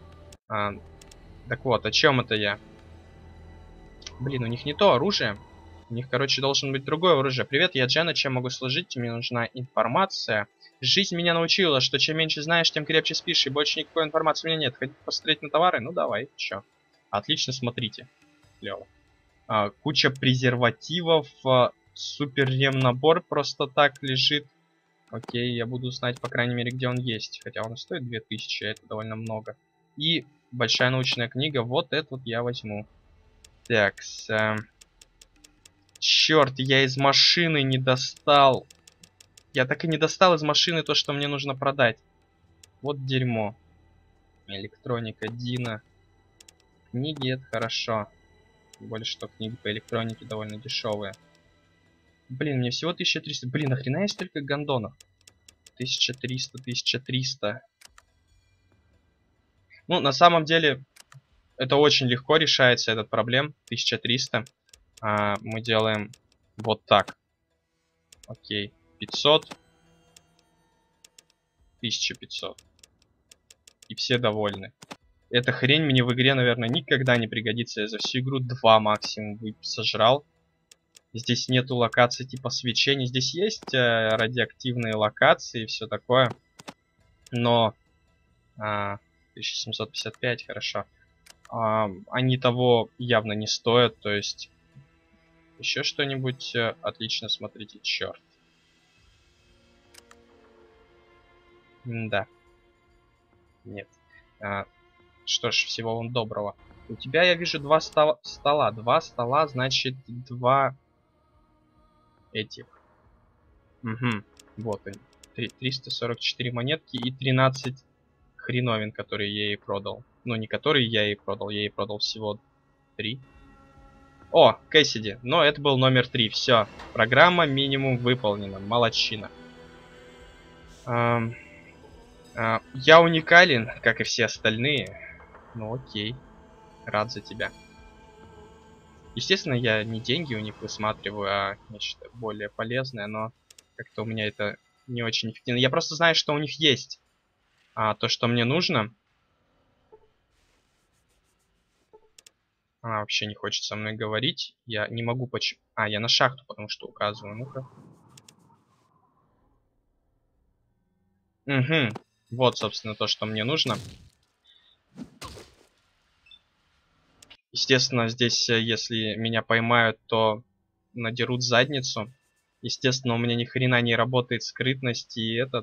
Так вот, о чем это я? Блин, у них не то оружие. У них, короче, должен быть другое оружие. Привет, я Джена, чем могу служить? Мне нужна информация. Жизнь меня научила, что чем меньше знаешь, тем крепче спишь, и больше никакой информации у меня нет. Хотите посмотреть на товары? Ну давай, чё. Отлично, смотрите. Клево. Куча презервативов, супер ремнабор просто так лежит. Окей, я буду знать, по крайней мере, где он есть. Хотя он стоит 2000, это довольно много. И большая научная книга, вот эту вот я возьму. Так, черт, я из машины не достал. Я так и не достал из машины то, что мне нужно продать. Вот дерьмо. Электроника, Дина. Книги, это хорошо. Тем более, что книги по электронике довольно дешевые. Блин, мне всего 1300. Блин, нахрена есть столько гондонов? 1300, 1300. Ну, на самом деле, это очень легко решается, этот проблем. 1300. Мы делаем вот так. Окей. 500. 1500. И все довольны. Эта хрень мне в игре, наверное, никогда не пригодится. Я за всю игру 2 максимум сожрал. Здесь нету локаций типа свечений. Здесь есть радиоактивные локации и все такое. Но 1755, хорошо. Они того явно не стоят. То есть еще что-нибудь. Отлично, смотрите, черт. Да. Нет. Что ж, всего вам доброго. У тебя, я вижу, 2 стола. 2 стола, значит, 2 этих. Угу. Вот они. 344 монетки и 13 хреновин, которые я ей продал. Ну, не которые я ей продал всего 3. О, Кэссиди. Но это был номер 3. Все. Программа минимум выполнена. Молодчина. Я уникален, как и все остальные. Ну окей. Рад за тебя. Естественно, я не деньги у них высматриваю, а нечто более полезное, но как-то у меня это не очень эффективно. Я просто знаю, что у них есть. То, что мне нужно. Она вообще не хочет со мной говорить. Я не могу почему... я на шахту, потому что указываю. Ну-ка. Угу. Вот, собственно, то, что мне нужно. Естественно, здесь, если меня поймают, то надерут задницу. Естественно, у меня ни хрена не работает скрытность и этот...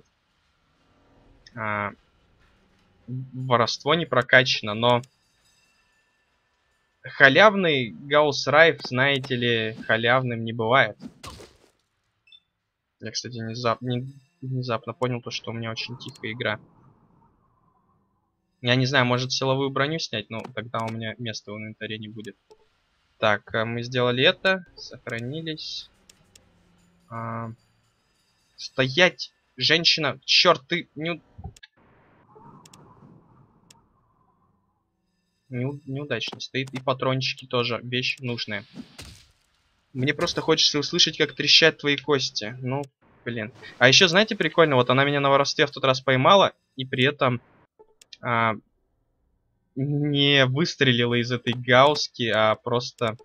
воровство не прокачано, но... Халявный Гаусс Райф, знаете ли, халявным не бывает. Я, кстати, внезапно понял то, что у меня очень тихая игра. Я не знаю, может силовую броню снять, но тогда у меня места в инвентаре не будет. Так, мы сделали это, сохранились. Стоять, женщина, черт, ты неудачно стоит. И патрончики тоже, вещь нужная. Мне просто хочется услышать, как трещат твои кости. Ну, блин. А еще, знаете, прикольно, вот она меня на воровстве в тот раз поймала, и при этом не выстрелила из этой гаусски, а просто,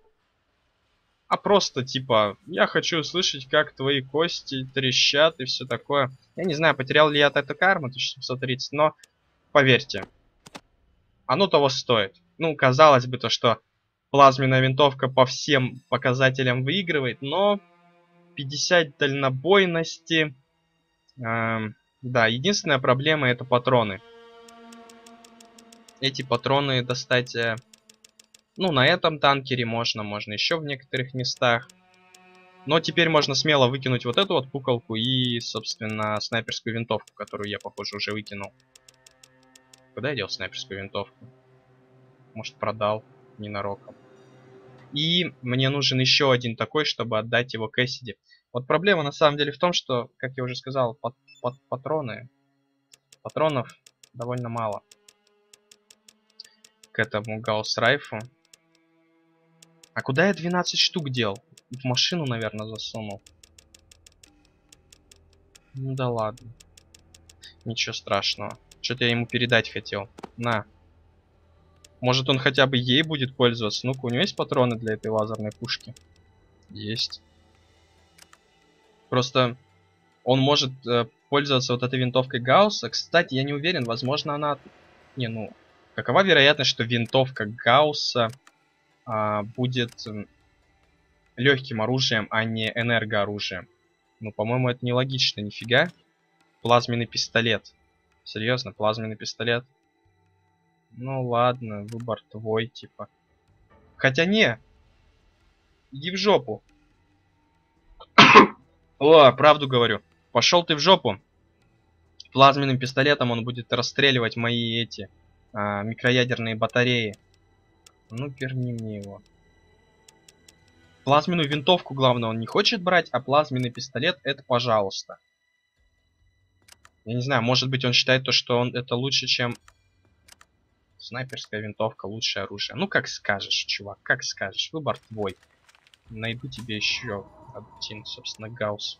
типа, я хочу услышать, как твои кости трещат и все такое. Я не знаю, потерял ли я от этой кармы 1730, но поверьте, оно того стоит. Ну, казалось бы, то, что плазменная винтовка по всем показателям выигрывает, но 50 дальнобойности... да, единственная проблема — это патроны. Эти патроны достать... ну, на этом танкере можно еще в некоторых местах. Но теперь можно смело выкинуть вот эту вот пукалку и, собственно, снайперскую винтовку, которую я, похоже, уже выкинул. Куда я дел снайперскую винтовку? Может, продал ненароком. И мне нужен еще один такой, чтобы отдать его Кэссиди. Вот проблема на самом деле в том, что, как я уже сказал, патронов довольно мало к этому Гаусс Райфу. А куда я 12 штук дел? В машину, наверное, засунул. Ну да ладно. Ничего страшного. Что-то я ему передать хотел. На. Может, он хотя бы ей будет пользоваться? Ну-ка, у него есть патроны для этой лазерной пушки? Есть. Просто он может пользоваться вот этой винтовкой Гаусса. Кстати, я не уверен, возможно, она... Не, ну... Какова вероятность, что винтовка Гаусса будет легким оружием, а не энергооружием? Ну, по-моему, это нелогично, нифига. Плазменный пистолет. Серьезно, плазменный пистолет? Ну ладно, выбор твой, типа. Хотя не. Иди в жопу. О, правду говорю. Пошел ты в жопу. Плазменным пистолетом он будет расстреливать мои эти микроядерные батареи. Ну, верни мне его. Плазменную винтовку, главное, он не хочет брать, а плазменный пистолет — это пожалуйста. Я не знаю, может быть, он считает то, что это лучше, чем... Снайперская винтовка — лучшее оружие. Ну, как скажешь, чувак, как скажешь. Выбор твой. Найду тебе еще один, собственно, Гаусс.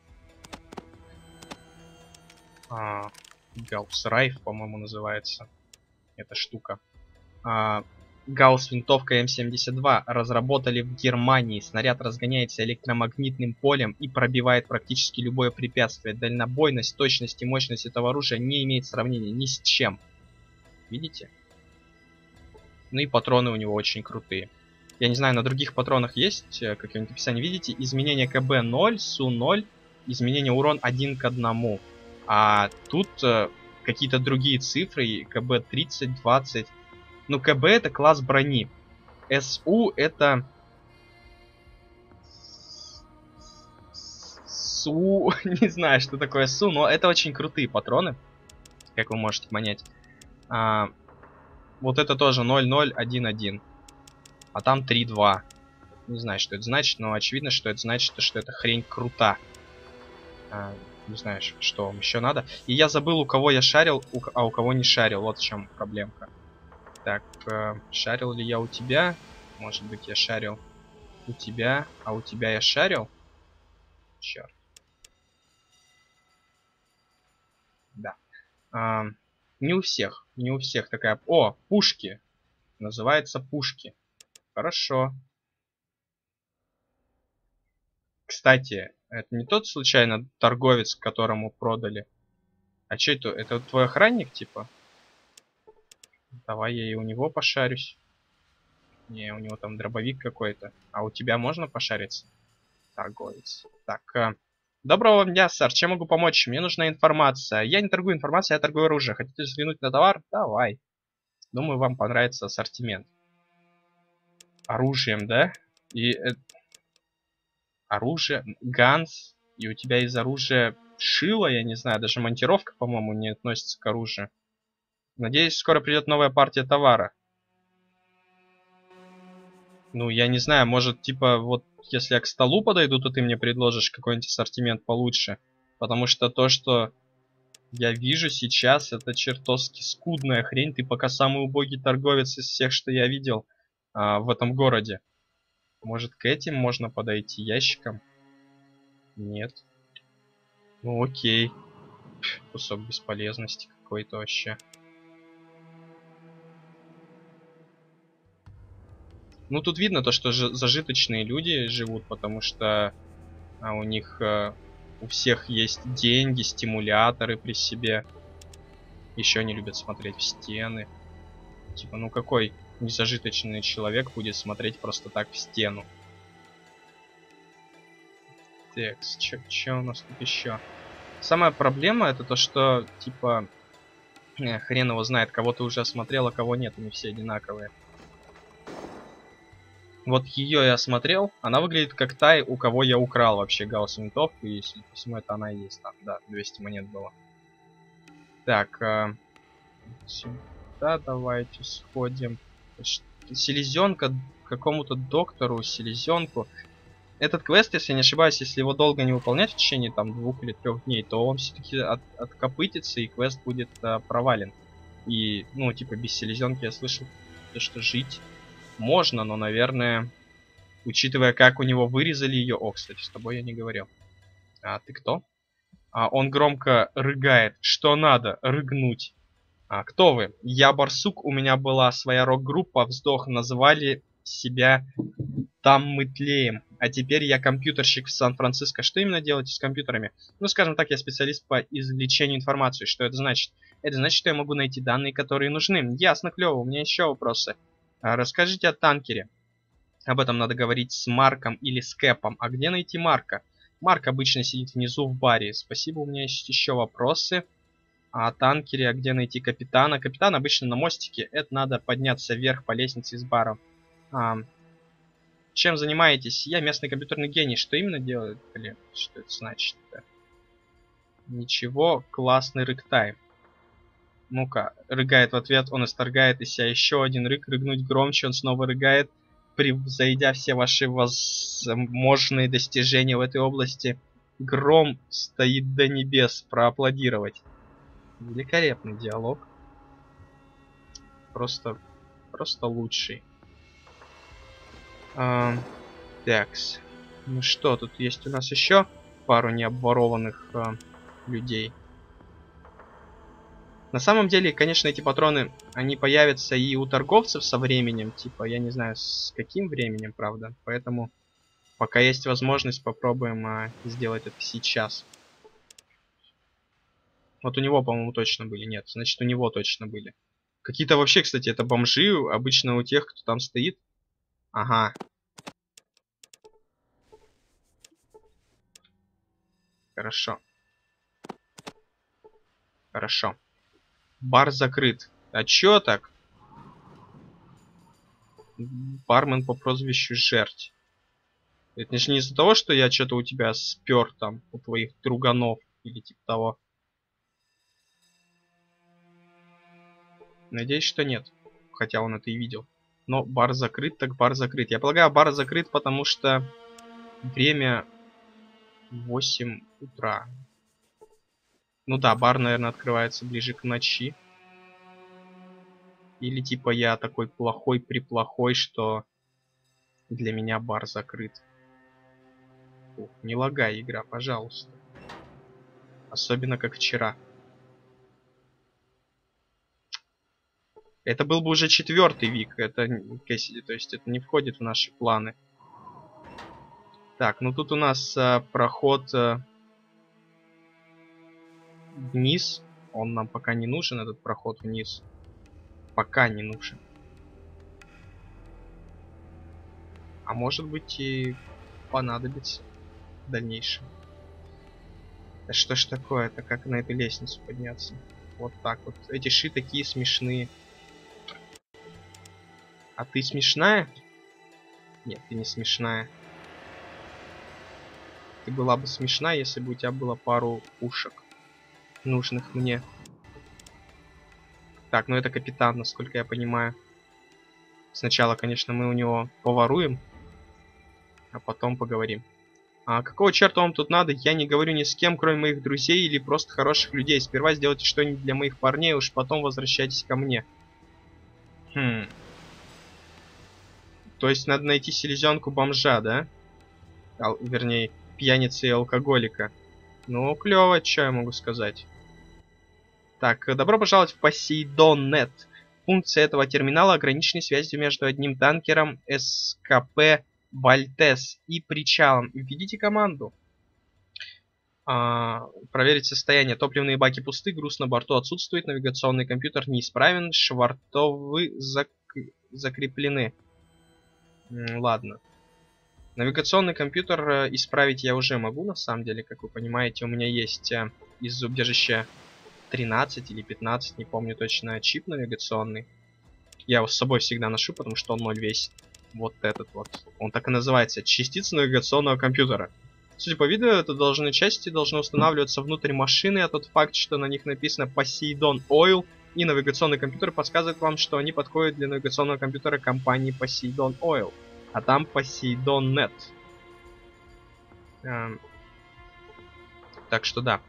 Гаусс Райф, по-моему, называется эта штука. Гаусс винтовка М72 разработали в Германии. Снаряд разгоняется электромагнитным полем и пробивает практически любое препятствие. Дальнобойность, точность и мощность этого оружия не имеет сравнения ни с чем. Видите? Ну и патроны у него очень крутые. Я не знаю, на других патронах есть какие-нибудь описания. Видите? Изменение КБ 0, СУ 0, изменение урон 1 к 1. А тут какие-то другие цифры. КБ 30, 20. Ну, КБ это класс брони. СУ это... СУ... Не знаю, что такое СУ, но это очень крутые патроны. Как вы можете понять. Вот это тоже 0,0, 1,1. А там 3,2. Не знаю, что это значит, но очевидно, что это значит, что эта хрень крута. Не знаю, что вам еще надо. И я забыл, у кого я шарил, а у кого не шарил. Вот в чем проблемка. Так, шарил ли я у тебя? Может быть, я шарил у тебя, а у тебя я шарил? Черт. Да. Не у всех. Не у всех такая... О, пушки. Называется пушки. Хорошо. Кстати, это не тот случайно торговец, которому продали? А что это? Это твой охранник, типа? Давай я и у него пошарюсь. Не, у него там дробовик какой-то. А у тебя можно пошариться? Торговец. Так, доброго вам дня, сэр. Чем могу помочь? Мне нужна информация. Я не торгую информацией, я торгую оружием. Хотите взглянуть на товар? Давай. Думаю, вам понравится ассортимент. Оружием, да? И оружие, ганс. И у тебя из оружия шило, я не знаю, даже монтировка, по-моему, не относится к оружию. Надеюсь, скоро придет новая партия товара. Ну, я не знаю, может, типа, вот, если я к столу подойду, то ты мне предложишь какой-нибудь ассортимент получше. Потому что то, что я вижу сейчас, это чертовски скудная хрень. Ты пока самый убогий торговец из всех, что я видел в этом городе. Может, к этим можно подойти ящикам? Нет. Ну, окей. Кусок бесполезности какой-то вообще. Ну, тут видно то, что зажиточные люди живут, потому что у них у всех есть деньги, стимуляторы при себе. Еще они любят смотреть в стены. Типа, ну какой незажиточный человек будет смотреть просто так в стену? Так, что у нас тут еще? Самая проблема это то, что, типа, хрен его знает, кого ты уже осмотрел, а кого нет, они все одинаковые. Вот ее я осмотрел, она выглядит как та, у кого я украл вообще гаусс винтовку, и если по всему это она и есть там, да, 200 монет было. Так, сюда давайте сходим. Селезенка, какому-то доктору, селезенку. Этот квест, если я не ошибаюсь, если его долго не выполнять в течение там 2 или 3 дней, то он все-таки откопытится и квест будет провален. И, ну, типа, без селезенки я слышал, что жить можно, но, наверное, учитывая, как у него вырезали ее... О, кстати, с тобой я не говорил. А ты кто? Он громко рыгает. Что надо? Рыгнуть. Кто вы? Я барсук, у меня была своя рок-группа, вздох, назвали себя Там мы тлеем. А теперь я компьютерщик в Сан-Франциско. Что именно делаете с компьютерами? Ну, скажем так, я специалист по извлечению информации. Что это значит? Это значит, что я могу найти данные, которые нужны. Ясно, клево. У меня еще вопросы. Расскажите о танкере. Об этом надо говорить с Марком или с Кэпом. А где найти Марка? Марк обычно сидит внизу в баре. Спасибо, у меня есть еще вопросы. О танкере, а где найти капитана? Капитан обычно на мостике. Это надо подняться вверх по лестнице из бара. Чем занимаетесь? Я местный компьютерный гений. Что именно делает? Блин, что это значит-то? Ничего, классный рык-тайм. Ну-ка, рыгает в ответ, он исторгает из себя еще один рык, рыгнуть громче, он снова рыгает, превзойдя все ваши возможные достижения в этой области. Гром стоит до небес, проаплодировать. Великолепный диалог. Просто лучший. Такс. Ну что, тут есть у нас еще пару необворованных людей. На самом деле, конечно, эти патроны, они появятся и у торговцев со временем. Типа, я не знаю, с каким временем, правда. Поэтому, пока есть возможность, попробуем сделать это сейчас. Вот у него, по-моему, точно были. Нет, значит, у него точно были. Какие-то вообще, кстати, это бомжи. Обычно у тех, кто там стоит. Ага. Хорошо. Хорошо. Бар закрыт. А чё так? Бармен по прозвищу Жерть. Это же не из-за того, что я что-то у тебя спер там, у твоих друганов или типа того. Надеюсь, что нет. Хотя он это и видел. Но бар закрыт, так бар закрыт. Я полагаю, бар закрыт, потому что время 8 утра. Ну да, бар, наверное, открывается ближе к ночи. Или типа я такой плохой-приплохой, что для меня бар закрыт. Ух, не лагай, игра, пожалуйста. Особенно как вчера. Это был бы уже 4-й вик. Это, то есть это не входит в наши планы. Так, ну тут у нас проход вниз. Он нам пока не нужен, этот проход вниз. Пока не нужен. А может быть и понадобится в дальнейшем. Да что ж такое? Это как на эту лестницу подняться? Вот так вот. Эти ши такие смешные. А ты смешная? Нет, ты не смешная. Ты была бы смешна, если бы у тебя было пару ушек, нужных мне. Так, ну это капитан, насколько я понимаю. Сначала, конечно, мы у него поворуем, а потом поговорим. А какого черта вам тут надо? Я не говорю ни с кем, кроме моих друзей или просто хороших людей. Сперва сделайте что-нибудь для моих парней, уж потом возвращайтесь ко мне. Хм. То есть надо найти селезенку бомжа, да? Вернее, пьяницы и алкоголика. Ну, клево, что я могу сказать. Так, добро пожаловать в Посейдон.нет. Функция этого терминала ограничена связью между одним танкером СКП Вальтес и причалом. Введите команду. Проверить состояние. Топливные баки пусты, груз на борту отсутствует, навигационный компьютер неисправен, швартовы закреплены. Ладно. Навигационный компьютер исправить я уже могу, на самом деле, как вы понимаете. У меня есть из убежища 13 или 15, не помню точно, чип навигационный. Я его с собой всегда ношу, потому что он 0 весит. Вот этот вот. Он так и называется. Частица навигационного компьютера. Судя по виду, это части должны устанавливаться внутрь машины, а тот факт, что на них написано Poseidon Oil, и навигационный компьютер подсказывает вам, что они подходят для навигационного компьютера компании Poseidon Oil. А там Посейдон.нет. Так что да.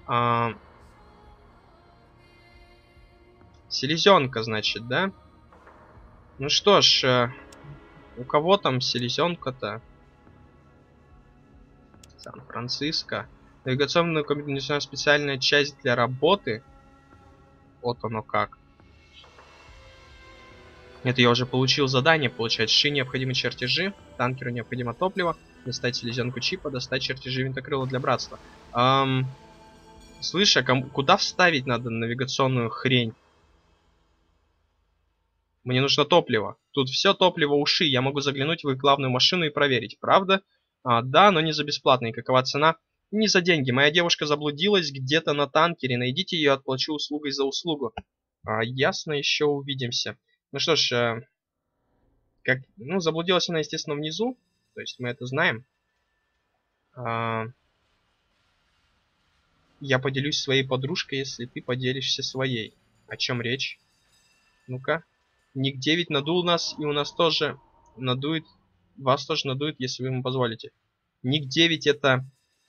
Селезенка, значит, да? Ну что ж, у кого там селезенка-то? Сан-Франциско. Навигационная компьютерная специальная часть для работы. Вот оно как. Это я уже получил задание, получать ши необходимы чертежи, танкеру необходимо топливо, достать селезенку чипа, достать чертежи винтокрыла для братства. Слышь, а куда вставить надо навигационную хрень? Мне нужно топливо. Тут все топливо уши, я могу заглянуть в их главную машину и проверить, правда? Да, но не за бесплатно. И какова цена? Не за деньги. Моя девушка заблудилась где-то на танкере. Найдите ее, отплачу услугой за услугу. Ясно, еще увидимся. Ну что ж, ну, заблудилась она, естественно, внизу. То есть мы это знаем. Я поделюсь своей подружкой, если ты поделишься своей. О чем речь? Ну-ка. Ник 9 надул нас, и у нас тоже надует. Вас тоже надует, если вы ему позволите. Ник 9 это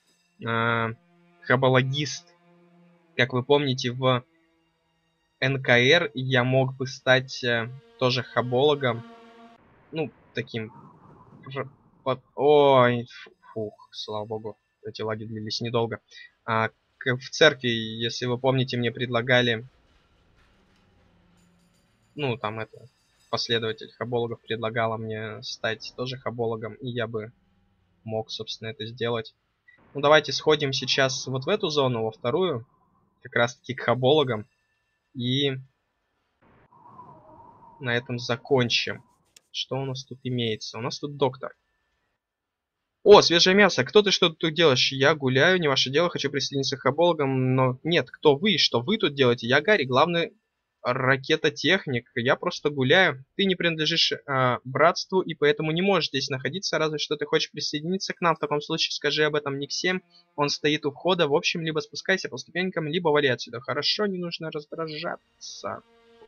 хабологист. Как вы помните, в НКР я мог бы стать тоже хабологом. Ну, таким Ой, фух, слава богу, эти лаги длились недолго. В церкви, если вы помните, мне предлагали, ну, там это, последователь хабологов предлагала мне стать тоже хабологом, и я бы мог, собственно, это сделать. Ну, давайте сходим сейчас вот в эту зону, во вторую, как раз-таки к хабологам, и на этом закончим. Что у нас тут имеется? У нас тут доктор. О, свежее мясо. Кто ты, что ты тут делаешь? Я гуляю, не ваше дело, хочу присоединиться к хабологам, но нет, кто вы, что вы тут делаете? Я Гарри, главный ракетотехник, я просто гуляю. Ты не принадлежишь братству и поэтому не можешь здесь находиться, разве что ты хочешь присоединиться к нам. В таком случае скажи об этом Ник 7, он стоит у входа. В общем, либо спускайся по ступенькам, либо вали отсюда. Хорошо, не нужно раздражаться.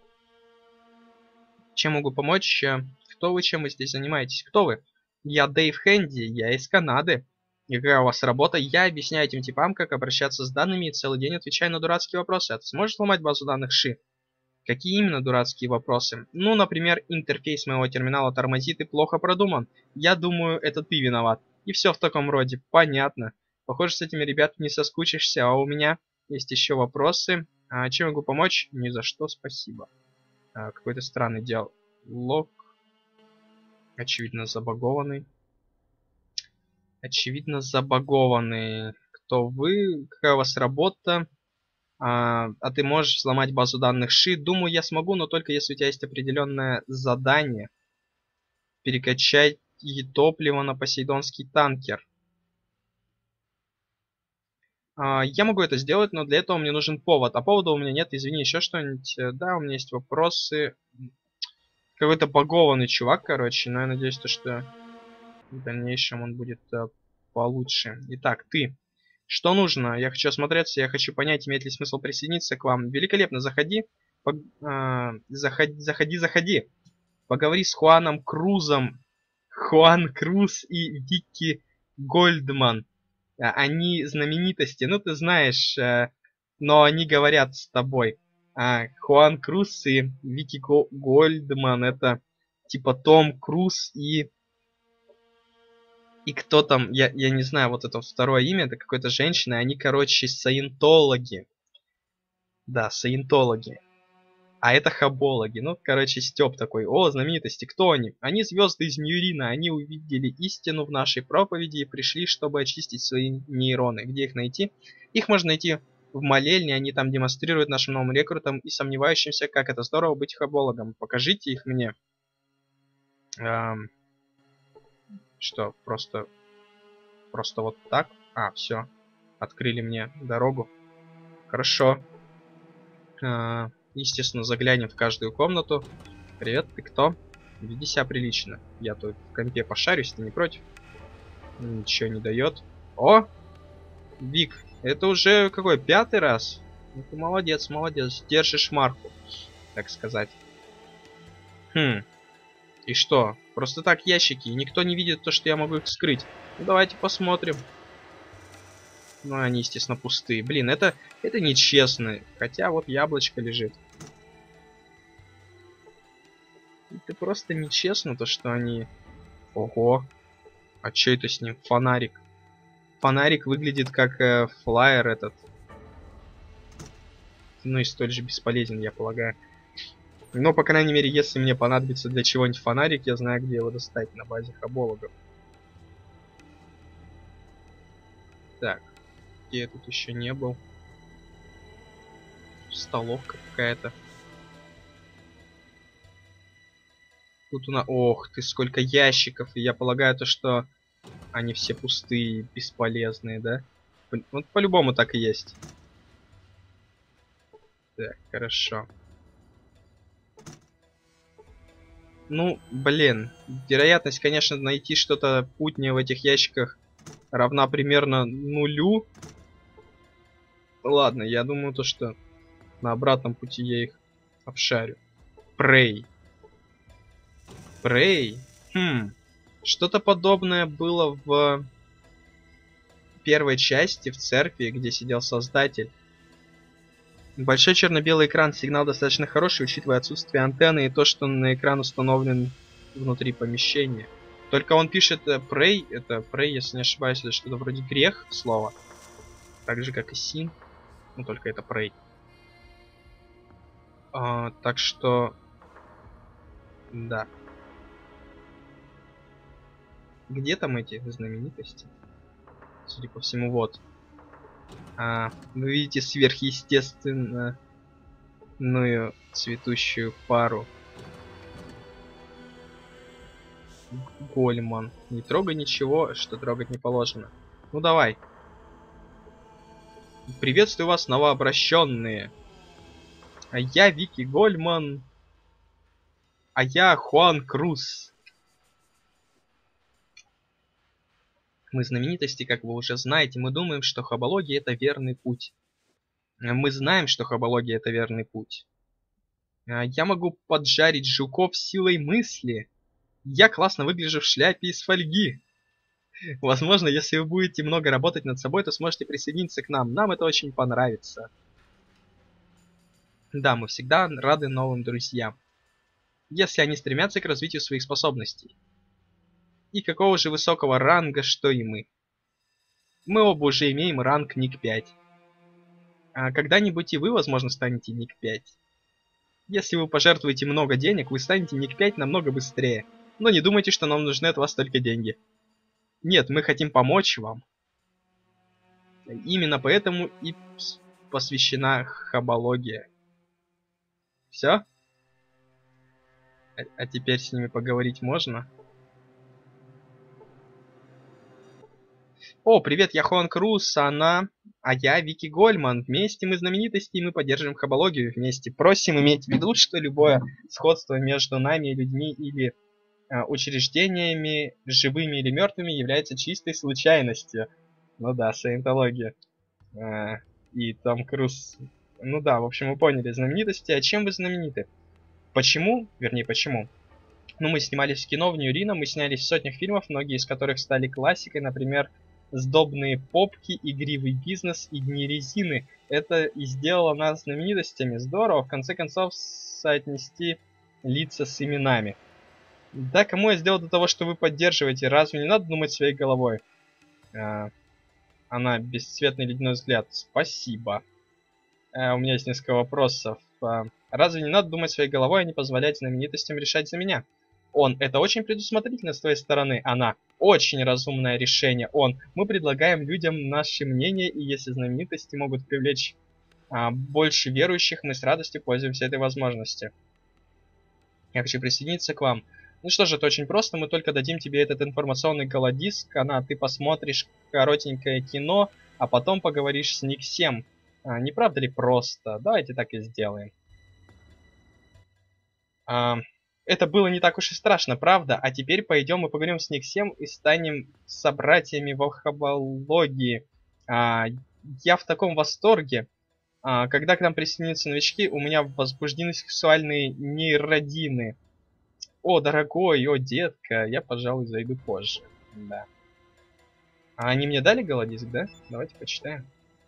Чем могу помочь? Кто вы, чем вы здесь занимаетесь? Кто вы? Я Дэйв Хэнди, я из Канады. И какая у вас работа? Я объясняю этим типам, как обращаться с данными и целый день отвечаю на дурацкие вопросы. А ты сможешь сломать базу данных Ши? Какие именно дурацкие вопросы? Ну, например, интерфейс моего терминала тормозит и плохо продуман. Я думаю, это ты виноват. И все в таком роде. Понятно. Похоже, с этими ребятами не соскучишься, а у меня есть еще вопросы. Чем могу помочь? Ни за что, спасибо. Какой-то странный диалог. Очевидно забагованный. Очевидно забагованный. Кто вы? Какая у вас работа? А ты можешь взломать базу данных Ши? Думаю, я смогу, но только если у тебя есть определенное задание. Перекачать топливо на посейдонский танкер. Я могу это сделать, но для этого мне нужен повод. А повода у меня нет, извини, еще что-нибудь. Да, у меня есть вопросы. Какой-то багованный чувак, короче, но я надеюсь, что в дальнейшем он будет получше. Итак, ты. Что нужно? Я хочу осмотреться, я хочу понять, имеет ли смысл присоединиться к вам. Великолепно, заходи. Заходи. Поговори с Хуаном Крузом. Хуан Круз и Вики Гольдман. Они знаменитости, ну ты знаешь, но они говорят с тобой. Хуан Круз и Вики Гольдман это типа Том Круз и кто там, я не знаю, вот это второе имя, это какой-то женщина, они, короче, саентологи. Да, саентологи. А это хабологи. Ну, короче, Степ такой. О, знаменитости, кто они? Они звезды из Ньюрина, они увидели истину в нашей проповеди и пришли, чтобы очистить свои нейроны. Где их найти? Их можно найти в молельне, они там демонстрируют нашим новым рекрутам и сомневающимся, как это здорово быть хабологом. Покажите их мне. Что, просто вот так? Все. Открыли мне дорогу. Хорошо. Естественно, заглянем в каждую комнату. Привет, ты кто? Веди себя прилично. Я тут в компе пошарюсь, ты не против? Ничего не дает. О! Вик, это уже какой, 5-й раз? Ну, ты молодец, держишь марку, так сказать. И что? Просто так ящики, и никто не видит то, что я могу их вскрыть. Ну, давайте посмотрим. Ну, они, естественно, пустые. Блин, это нечестно. Хотя вот яблочко лежит. Это просто нечестно, то, что они... Ого. А что это с ним? Фонарик. Фонарик выглядит как флаер этот. Ну и столь же бесполезен, я полагаю. Но, по крайней мере, если мне понадобится для чего-нибудь фонарик, я знаю, где его достать на базе хабологов. Так. Где я тут еще не был? Столовка какая-то. Тут у нас... Ох ты, сколько ящиков. И я полагаю, то, что они все пустые, бесполезные, да? Вот по-любому так и есть. Так, хорошо. Ну, блин. Вероятность, конечно, найти что-то путнее в этих ящиках равна примерно нулю. Ладно, я думаю, то, что на обратном пути я их обшарю. Прей. Прей? Что-то подобное было в первой части, в церкви, где сидел Создатель. Большой черно-белый экран, сигнал достаточно хороший, учитывая отсутствие антенны и то, что на экран установлен внутри помещения. Только он пишет pray, это pray, если не ошибаюсь, это что-то вроде грех слово. Так же, как и sin. Ну, только это pray. Так что... Да. Где там эти знаменитости? Судя по всему, вот. Вы видите сверхъестественную цветущую пару. Гольман. Не трогай ничего, что трогать не положено. Ну давай. Приветствую вас, новообращенные. А я Вики Гольман. А я Хуан Круз. Мы знаменитости, как вы уже знаете. Мы думаем, что хабология это верный путь. Мы знаем, что хабология это верный путь. Я могу поджарить жуков силой мысли. Я классно выгляжу в шляпе из фольги. Возможно, если вы будете много работать над собой, то сможете присоединиться к нам. Нам это очень понравится. Да, мы всегда рады новым друзьям, если они стремятся к развитию своих способностей. И какого же высокого ранга, что и мы. Мы оба уже имеем ранг Ник 5. А когда-нибудь и вы, возможно, станете Ник 5. Если вы пожертвуете много денег, вы станете Ник 5 намного быстрее. Но не думайте, что нам нужны от вас только деньги. Нет, мы хотим помочь вам. Именно поэтому и посвящена хабология. Все? А теперь с ними поговорить можно? О, привет, я Хуан Круз, а я Вики Гольман. Вместе мы знаменитости, и мы поддерживаем хабологию вместе. Просим иметь в виду, что любое сходство между нами и людьми или учреждениями, живыми или мертвыми, является чистой случайностью. Ну да, саентология. И Том Круз. Ну да, в общем, вы поняли, знаменитости. А чем вы знамениты? Почему? Вернее, почему? Ну, мы снимались в кино в Нью-Рино, мы снялись в сотнях фильмов, многие из которых стали классикой, например, «Сдобные попки», «Игривый бизнес» и «Дни резины». Это и сделало нас знаменитостями. Здорово, в конце концов, соотнести лица с именами. Да, кому я сделал до того, что вы поддерживаете? Разве не надо думать своей головой? Она бесцветный ледяной взгляд. Спасибо. У меня есть несколько вопросов. Разве не надо думать своей головой, а не позволять знаменитостям решать за меня? Это очень предусмотрительно с твоей стороны. Она, очень разумное решение. Мы предлагаем людям наше мнение, и если знаменитости могут привлечь больше верующих, мы с радостью пользуемся этой возможностью. Я хочу присоединиться к вам. Ну что же, это очень просто, мы только дадим тебе этот информационный голодиск, ты посмотришь коротенькое кино, а потом поговоришь с Ник 7. Не правда ли просто? Давайте так и сделаем. Это было не так уж и страшно, правда? А теперь пойдем и поговорим с Ник 7 и станем собратьями в хабологии. Я в таком восторге. Когда к нам присоединятся новички, у меня возбуждены сексуальные нейродины. О, дорогой, о, детка, я, пожалуй, зайду позже. Да. А они мне дали голодиск, да? Давайте почитаем.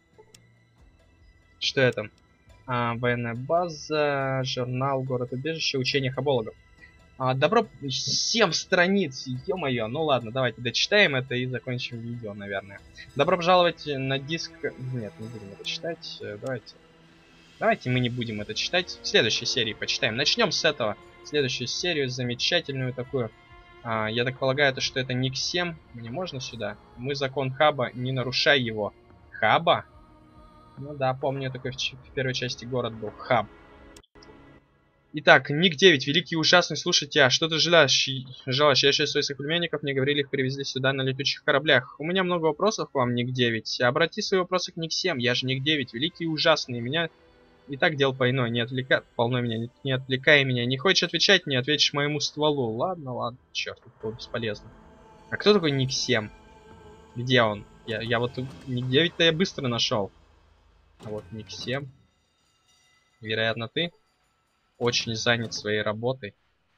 Что это? Военная база, журнал, город-убежище, учение хабологов. Добро... 7 страниц, ё-моё. Ну ладно, давайте дочитаем это и закончим видео, наверное. Добро пожаловать на диск... Нет, не будем это читать. Давайте мы не будем это читать. В следующей серии почитаем. Начнем с этого. Следующую серию, замечательную такую. Я так полагаю, что это Ник 7. Мне можно сюда? Мы закон хаба, не нарушай его. Хаба? Ну да, помню, такой в первой части город был. Хаб. Итак, Ник 9, великий и ужасный, слушайте, а что ты желаешь? Я 6 своих соплеменников, мне говорили, их привезли сюда на летучих кораблях. У меня много вопросов к вам, Ник 9. Обрати свои вопросы к Ник 7, я же Ник 9, великий и ужасный, меня и так дел полно, не отвлекай меня. Не хочешь отвечать, не ответишь моему стволу. Ладно, черт, это было бесполезно. А кто такой Ник 7? Где он? Я вот Ник 9-то я быстро нашел. А вот Ник 7. Вероятно, ты очень занят своей работой.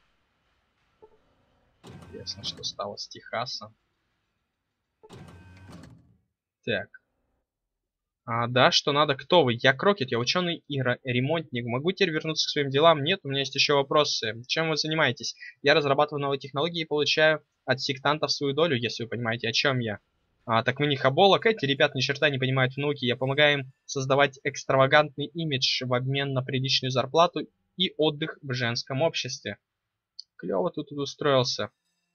Интересно, что стало с Техасом. Так. Да, что надо? Кто вы? Я Крокет, я ученый и ремонтник. Могу теперь вернуться к своим делам? Нет, у меня есть еще вопросы. Чем вы занимаетесь? Я разрабатываю новые технологии и получаю от сектантов свою долю, если вы понимаете, о чем я. Так вы не хаболок? Эти ребята ни черта не понимают внуки. Я помогаю им создавать экстравагантный имидж в обмен на приличную зарплату и отдых в женском обществе. Клево тут устроился.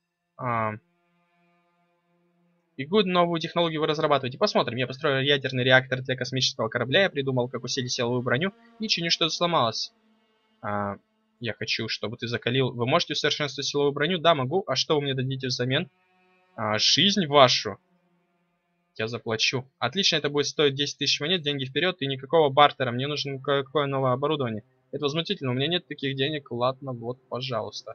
И какую новую технологию вы разрабатываете? Посмотрим. Я построил ядерный реактор для космического корабля, я придумал, как усилить силовую броню, и чиню, что-то сломалось. Я хочу, чтобы ты закалил. Вы можете усовершенствовать силовую броню? Да, могу. А что вы мне дадите взамен? Жизнь вашу. Я заплачу. Отлично, это будет стоить 10 тысяч монет, деньги вперед, и никакого бартера. Мне нужно какое новое оборудование. Это возмутительно, у меня нет таких денег. Ладно, вот, пожалуйста.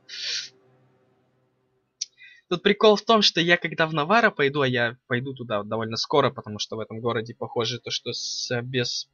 Тут прикол в том, что я когда в Наваро пойду, а я пойду туда довольно скоро, потому что в этом городе, похоже, то, что без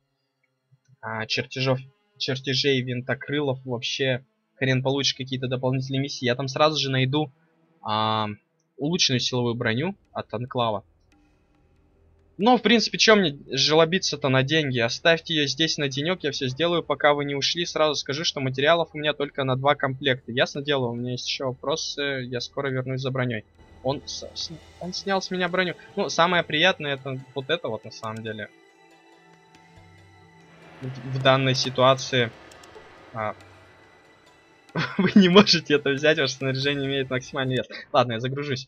чертежей винтокрылов вообще хрен получишь какие-то дополнительные миссии. Я там сразу же найду улучшенную силовую броню от Анклава. Но, в принципе, чем мне жалобиться-то на деньги? Оставьте ее здесь на денек, я все сделаю, пока вы не ушли. Сразу скажу, что материалов у меня только на 2 комплекта. Ясно дело, у меня есть еще вопросы, я скоро вернусь за броней. Он снял с меня броню. Ну, самое приятное это вот это вот на самом деле. В данной ситуации вы не можете это взять, ваше снаряжение имеет максимальный вес. Ладно, я загружусь.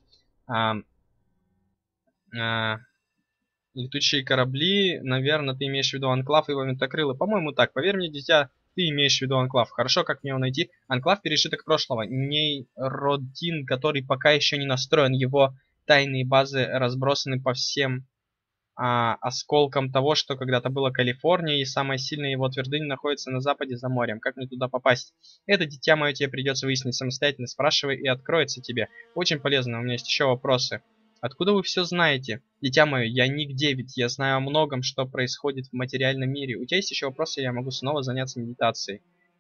Летучие корабли, наверное, ты имеешь в виду Анклав и его винтокрылы. По-моему, так. Поверь мне, дитя, ты имеешь в виду Анклав. Хорошо, как мне его найти? Анклав пережиток прошлого. Нейродин, который пока еще не настроен. Его тайные базы разбросаны по всем осколкам того, что когда-то было Калифорния, и самая сильная его твердыня находится на западе за морем. Как мне туда попасть? Это, дитя мое, тебе придется выяснить самостоятельно. Спрашивай, и откроется тебе. Очень полезно. У меня есть еще вопросы. Откуда вы все знаете? Дитя мое, я нигде, ведь я знаю о многом, что происходит в материальном мире. У тебя есть еще вопросы, я могу снова заняться медитацией.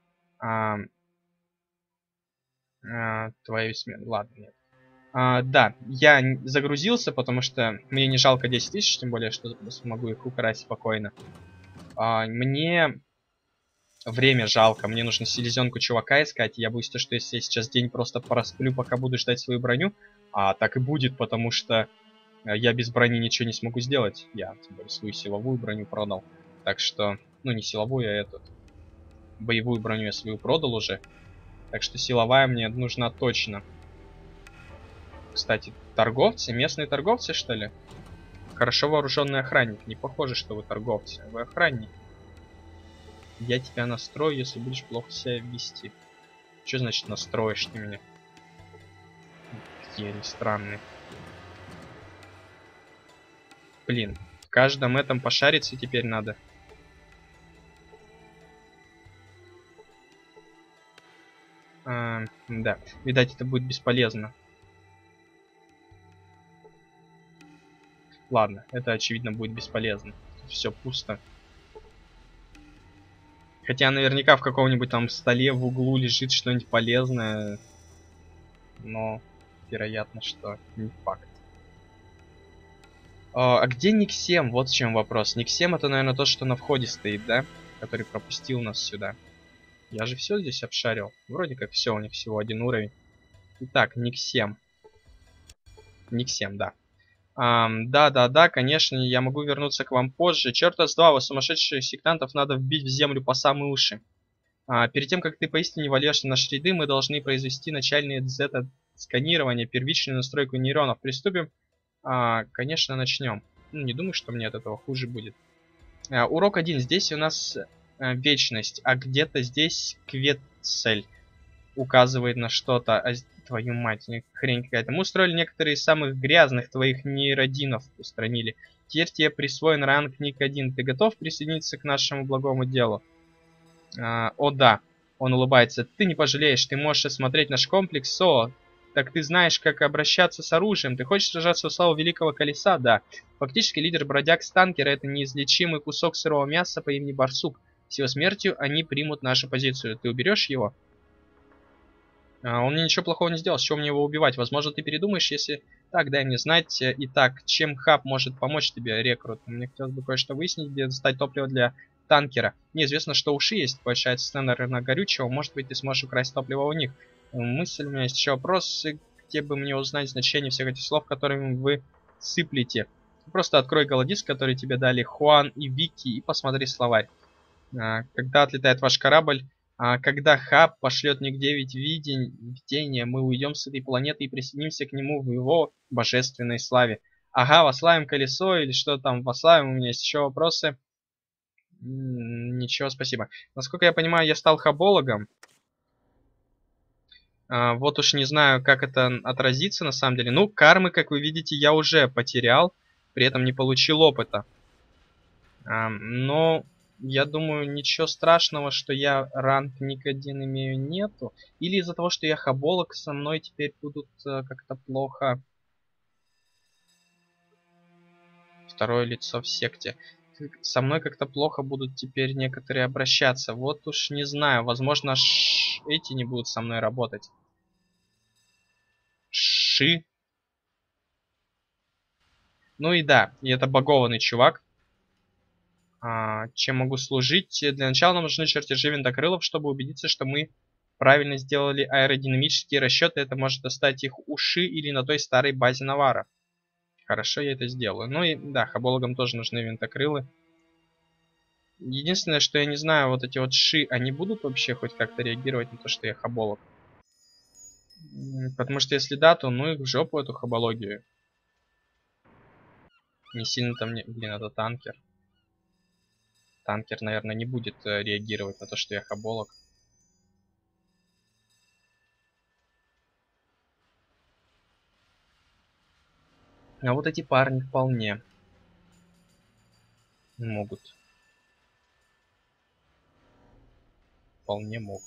Твоя смерть. Ладно, нет. Да, я загрузился, потому что мне не жалко 10 тысяч, тем более, что смогу их украсть спокойно. Мне время жалко, мне нужно селезенку чувака искать. Я боюсь, что если я сейчас день просто порасплю, пока буду ждать свою броню, так и будет, потому что я без брони ничего не смогу сделать. Я, тем более, свою силовую броню продал. Так что, ну не силовую, а боевую броню я свою продал уже. Так что силовая мне нужна точно. Кстати, торговцы, местные торговцы, что ли? Хорошо вооруженный охранник. Не похоже, что вы торговцы. Вы охранник. Я тебя настрою, если будешь плохо себя вести. Что значит настроишь ты меня? Какие они странные. Блин, в каждом этом пошариться теперь надо. Да, видать, это будет бесполезно. Ладно, это очевидно будет бесполезно. Все пусто. Хотя наверняка в каком-нибудь там столе в углу лежит что-нибудь полезное. Но вероятно, что не факт. А где Никсем? Вот в чем вопрос. Никсем это, наверное, тот, что на входе стоит, да? Который пропустил нас сюда. Я же все здесь обшарил. Вроде как все, у них всего 1 уровень. Итак, Никсем. Никсем, да. Да, конечно, я могу вернуться к вам позже. Черта с два, вас сумасшедших сектантов надо вбить в землю по самые уши. Перед тем, как ты поистине вольешься в наши ряды, мы должны произвести начальное дзета-сканирование, первичную настройку нейронов. Приступим? Конечно, начнем. Ну, не думаю, что мне от этого хуже будет. Урок 1. Здесь у нас вечность, а где-то здесь Квецель указывает на что-то. Твою мать, хрень какая-то. Мы устроили некоторые из самых грязных твоих нейродинов, устранили. Теперь тебе присвоен ранг Ник 1. Ты готов присоединиться к нашему благому делу? О да. Он улыбается. Ты не пожалеешь, ты можешь осмотреть наш комплекс, Со. Так ты знаешь, как обращаться с оружием. Ты хочешь сражаться во славу Великого Колеса? Да. Фактически лидер бродяг Станкера — это неизлечимый кусок сырого мяса по имени Барсук. С его смертью они примут нашу позицию. Ты уберешь его? Он мне ничего плохого не сделал, с чего мне его убивать? Возможно, ты передумаешь, если Так, дай мне знать. Итак, чем хаб может помочь тебе, рекрут? Мне хотелось бы кое-что выяснить, где достать топливо для танкера. Мне известно, что у Ши есть большая цена на горючего. Может быть, ты сможешь украсть топливо у них. Мысль, у меня есть еще вопрос. Где бы мне узнать значение всех этих слов, которыми вы сыплете? Просто открой голодиск, который тебе дали Хуан и Вики, и посмотри словарь. Когда отлетает ваш корабль, когда хаб пошлет мне 9 видения, мы уйдем с этой планеты и присоединимся к нему в его божественной славе. Ага, вославим колесо или что там вославим? У меня есть еще вопросы. Ничего, спасибо. Насколько я понимаю, я стал хабологом. Вот уж не знаю, как это отразится на самом деле. Ну, кармы, как вы видите, я уже потерял, при этом не получил опыта. Но я думаю, ничего страшного, что я ранг ник 1 имею, нету. Или из-за того, что я хаболог, со мной теперь будут как-то плохо... Второе лицо в секте. Со мной как-то плохо будут теперь некоторые обращаться. Вот уж не знаю, возможно, эти не будут со мной работать. Ши. Ну и да, и это багованный чувак. Чем могу служить? Для начала нам нужны чертежи винтокрылов, чтобы убедиться, что мы правильно сделали аэродинамические расчеты. Это может достать их уши или на той старой базе Навара. Хорошо, я это сделаю. Ну и да, хабологам тоже нужны винтокрылы. Единственное, что я не знаю, вот эти вот ши, они будут вообще хоть как-то реагировать на то, что я хаболог? Потому что если да, то ну их в жопу, эту хабологию. Не сильно там... Блин, это танкер. Танкер, наверное, не будет реагировать на то, что я хаболог. А вот эти парни вполне могут. Вполне могут.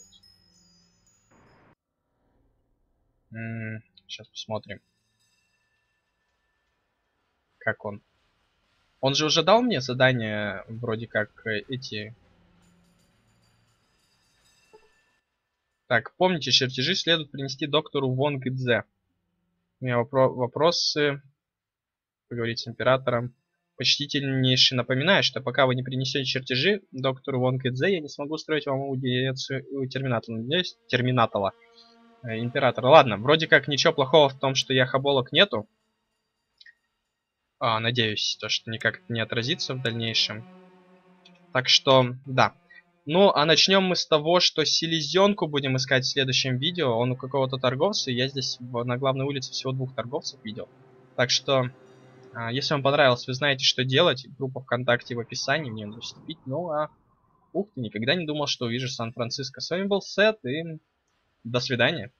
Сейчас посмотрим. Как он. Он же уже дал мне задание, вроде как эти... Так, помните, чертежи следует принести доктору Вонг Идзе. У меня вопросы. Поговорить с императором. Почтительнейше напоминаю, что пока вы не принесете чертежи доктору Вонг Идзе, я не смогу строить вам аудиенцию у терминатора. Императора. Ладно, вроде как ничего плохого в том, что я хаболог, нету. Надеюсь, то, что никак не отразится в дальнейшем. Так что, да. Ну, а начнем мы с того, что селезенку будем искать в следующем видео. Он у какого-то торговца. Я здесь на главной улице всего 2 торговцев видел. Так что, если вам понравилось, вы знаете, что делать. Группа ВКонтакте в описании, мне надо вступить. Ну, ух ты, никогда не думал, что увижу Сан-Франциско. С вами был Сет, и до свидания.